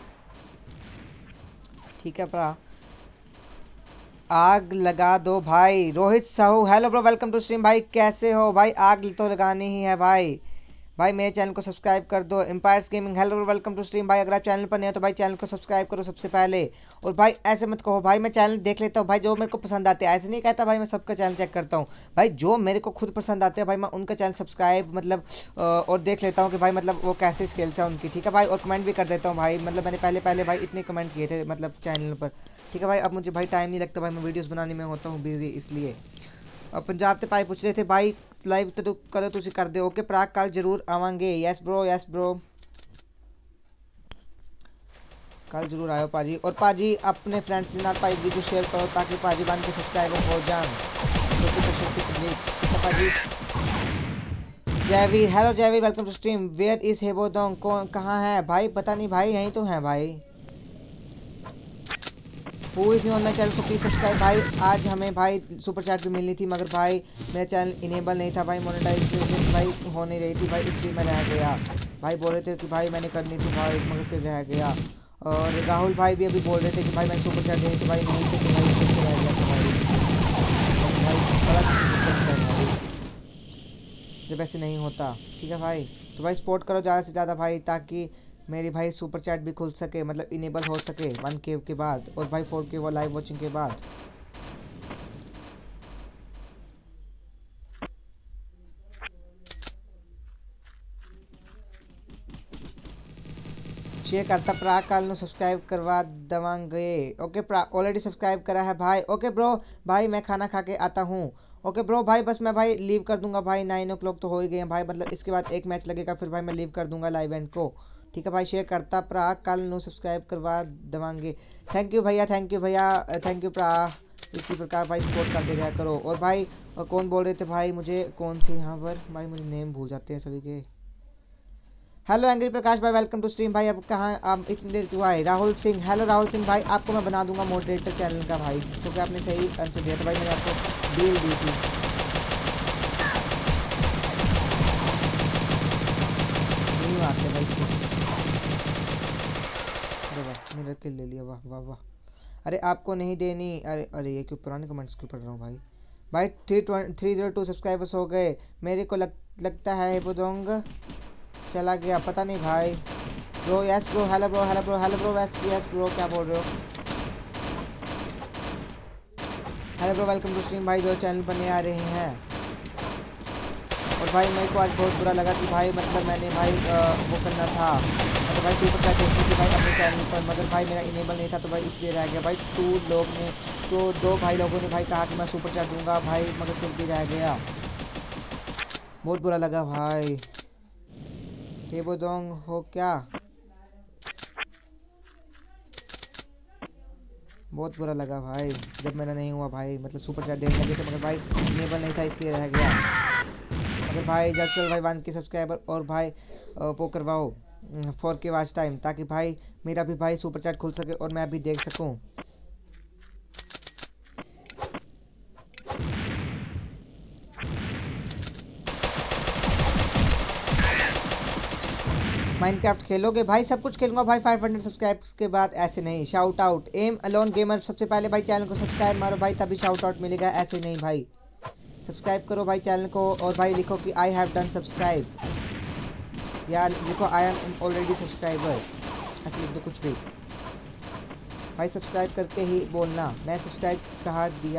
ठीक है भरा। आग लगा दो भाई। Rohit Sahu, hello bro, welcome to stream भाई, कैसे हो भाई? आग तो लगानी ही है भाई। भाई मेरे चैनल को सब्सक्राइब कर दो। Empires gaming, hello bro, welcome to stream भाई। अगर आप चैनल पर नहीं हो तो भाई चैनल को सब्सक्राइब करो सबसे पहले। और भाई ऐसे मत कहो भाई, मैं चैनल देख लेता हूँ भाई, जो मेरे को पसंद आते हैं। ऐसे नहीं कहता भाई मैं सबका चैनल चेक करता हूँ भाई, जो मेरे को खुद पसंद आते हैं भाई मैं उनका चैनल सब्सक्राइब मतलब अ, और देख लेता हूँ कि भाई मतलब वो कैसे स्किल्स है उनकी। ठीक है भाई, और कमेंट भी कर देता हूँ भाई। मतलब मैंने पहले पहले भाई इतने कमेंट किए थे मतलब चैनल पर। ठीक है भाई, अब मुझे भाई टाइम नहीं लगता भाई, मैं वीडियोज़ बनाने में होता हूँ बिजी, इसलिए। और पंजाब ते भाई पूछ रहे थे भाई लाइव तो कदों तुसी कर दे। ओके प्राग, कल जरूर आवांगे। यस ब्रो, यस ब्रो, कल जरूर आयो पाजी। और पाजी अपने फ्रेंड्स के साथ भाई वीडियो शेयर करो ताकि पाजी बन के सब्सक्राइबर हो जान। छोटी से छोटी तकलीफ, ठीक है पाजी। Jaiveer, hello Jaiveer, welcome to stream. Where is हेबोदोंग, कौन कहाँ है भाई? पता नहीं भाई, यहीं तो है भाई। Who is new on my channel so please subscribe भाई। आज हमें भाई सुपर चैट भी मिलनी थी, मगर भाई मेरा चैनल इनेबल नहीं था भाई, मोनेटाइजेशन भाई हो नहीं रही थी भाई, इसलिए मैं रह गया। भाई बोल रहे थे कि भाई मैंने करनी थी भाई, मगर फिर रह गया। और राहुल भाई भी अभी बोल रहे थे कि भाई मैंने सुपर चैट देनी थी भाई, नहीं थी तो भाई फिर से रह गया था भाई। और भाई बड़ा डिसरिस्पेक्ट है भाई, जब ऐसे नहीं होता। ठीक है भाई, तो भाई सपोर्ट करो ज़्यादा से ज़्यादा भाई, ताकि मेरी भाई सुपर चैट भी खुल सके, मतलब इनेबल हो सके वन के के बाद, और भाई फोर के वो लाइव वॉचिंग के बाद। शेयर करता भरा, कल ਨੂੰ सब्सक्राइब करवा देवांगे। ओके भरा, ऑलरेडी सब्सक्राइब करा है भाई। ओके ब्रो, भाई मैं खाना खा के आता हूँ। ओके ब्रो भाई, बस मैं भाई लीव कर दूंगा भाई, नाइन ओ क्लॉक तो हो ही गए हैं भाई, मतलब इसके बाद एक मैच लगेगा, फिर भाई मैं लीव कर दूंगा लाइव एंड को। ठीक है भाई, शेयर करता भरा, कल ਨੂੰ सब्सक्राइब करवा देवांगे। थैंक यू भैया, थैंक यू भैया, थैंक यू भरा। इसी प्रकार भाई सपोर्ट करते रहा करो। और भाई और कौन बोल रहे थे भाई मुझे, कौन थे यहाँ पर भाई, मुझे नेम भूल जाते हैं सभी के। हेलो एंग्री प्रकाश भाई, वेलकम टू स्ट्रीम भाई। अब कहाँ आप इतनी देर क्यों आए? राहुल सिंह, हेलो राहुल सिंह भाई, आपको मैं बना दूंगा मॉडरेटर चैनल का भाई, क्योंकि आपने सही आंसर दिया था भाई, मैंने आपको डील दी थी। नहीं मारते भाई इसको। अरे वाह, मेरा किल ले लिया, वाह वाह वाह। अरे आपको नहीं देनी। अरे अरे ये क्यों पुराने कमेंट्स क्यों पढ़ रहा हूँ भाई। भाई three three zero two subscribers हो गए। मेरे को लग, लगता है बुदोंग चला गया, पता नहीं भाई। Bro yes bro, hello bro, hello bro, hello bro, yes yes bro, क्या बोल रहे हो? Hello bro, welcome to stream भाई, जो चैनल पर नए आ रहे हैं। और भाई मेरे को आज बहुत बुरा लगा कि भाई मतलब मैंने भाई आ, वो करना था, मतलब भाई सुपर चैट देखनी थी भाई अपने चैनल पर, मगर भाई मेरा इनेबल नहीं था, तो भाई इसलिए रह गया भाई। टू लोग ने तो दो भाई लोगों ने भाई कहा कि मैं सुपर चैट दूंगा भाई, मगर फिर भी रह गया, बहुत बुरा लगा भाई। हेबोदोंग हो क्या? बहुत बुरा लगा भाई जब मेरा नहीं हुआ भाई, मतलब सुपर चैट देने लगे थे, मगर भाई इनेबल नहीं था, इसलिए रह गया। मगर भाई जल्द से जल्द भाई वन के सब्सक्राइबर और भाई वो करवाओ फोर के वॉच टाइम, ताकि भाई मेरा भी भाई सुपर चैट खुल सके और मैं भी देख सकूं। माइनक्राफ्ट खेलोगे भाई? सब कुछ खेलूंगा भाई फाइव हंड्रेड सब्सक्राइब्स के बाद, ऐसे नहीं। Shout out M alone gamer, सबसे पहले भाई चैनल को सब्सक्राइब मारो भाई, तभी शाउट आउट मिलेगा, ऐसे नहीं भाई। सब्सक्राइब करो भाई चैनल को, और भाई लिखो कि आई हैव डन सब्सक्राइब, या लिखो आई एम ऑलरेडी सब्सक्राइबर, ऐसे लिख दो कुछ भी भाई। सब्सक्राइब करके ही बोलना, मैं सब्सक्राइब कहा दिया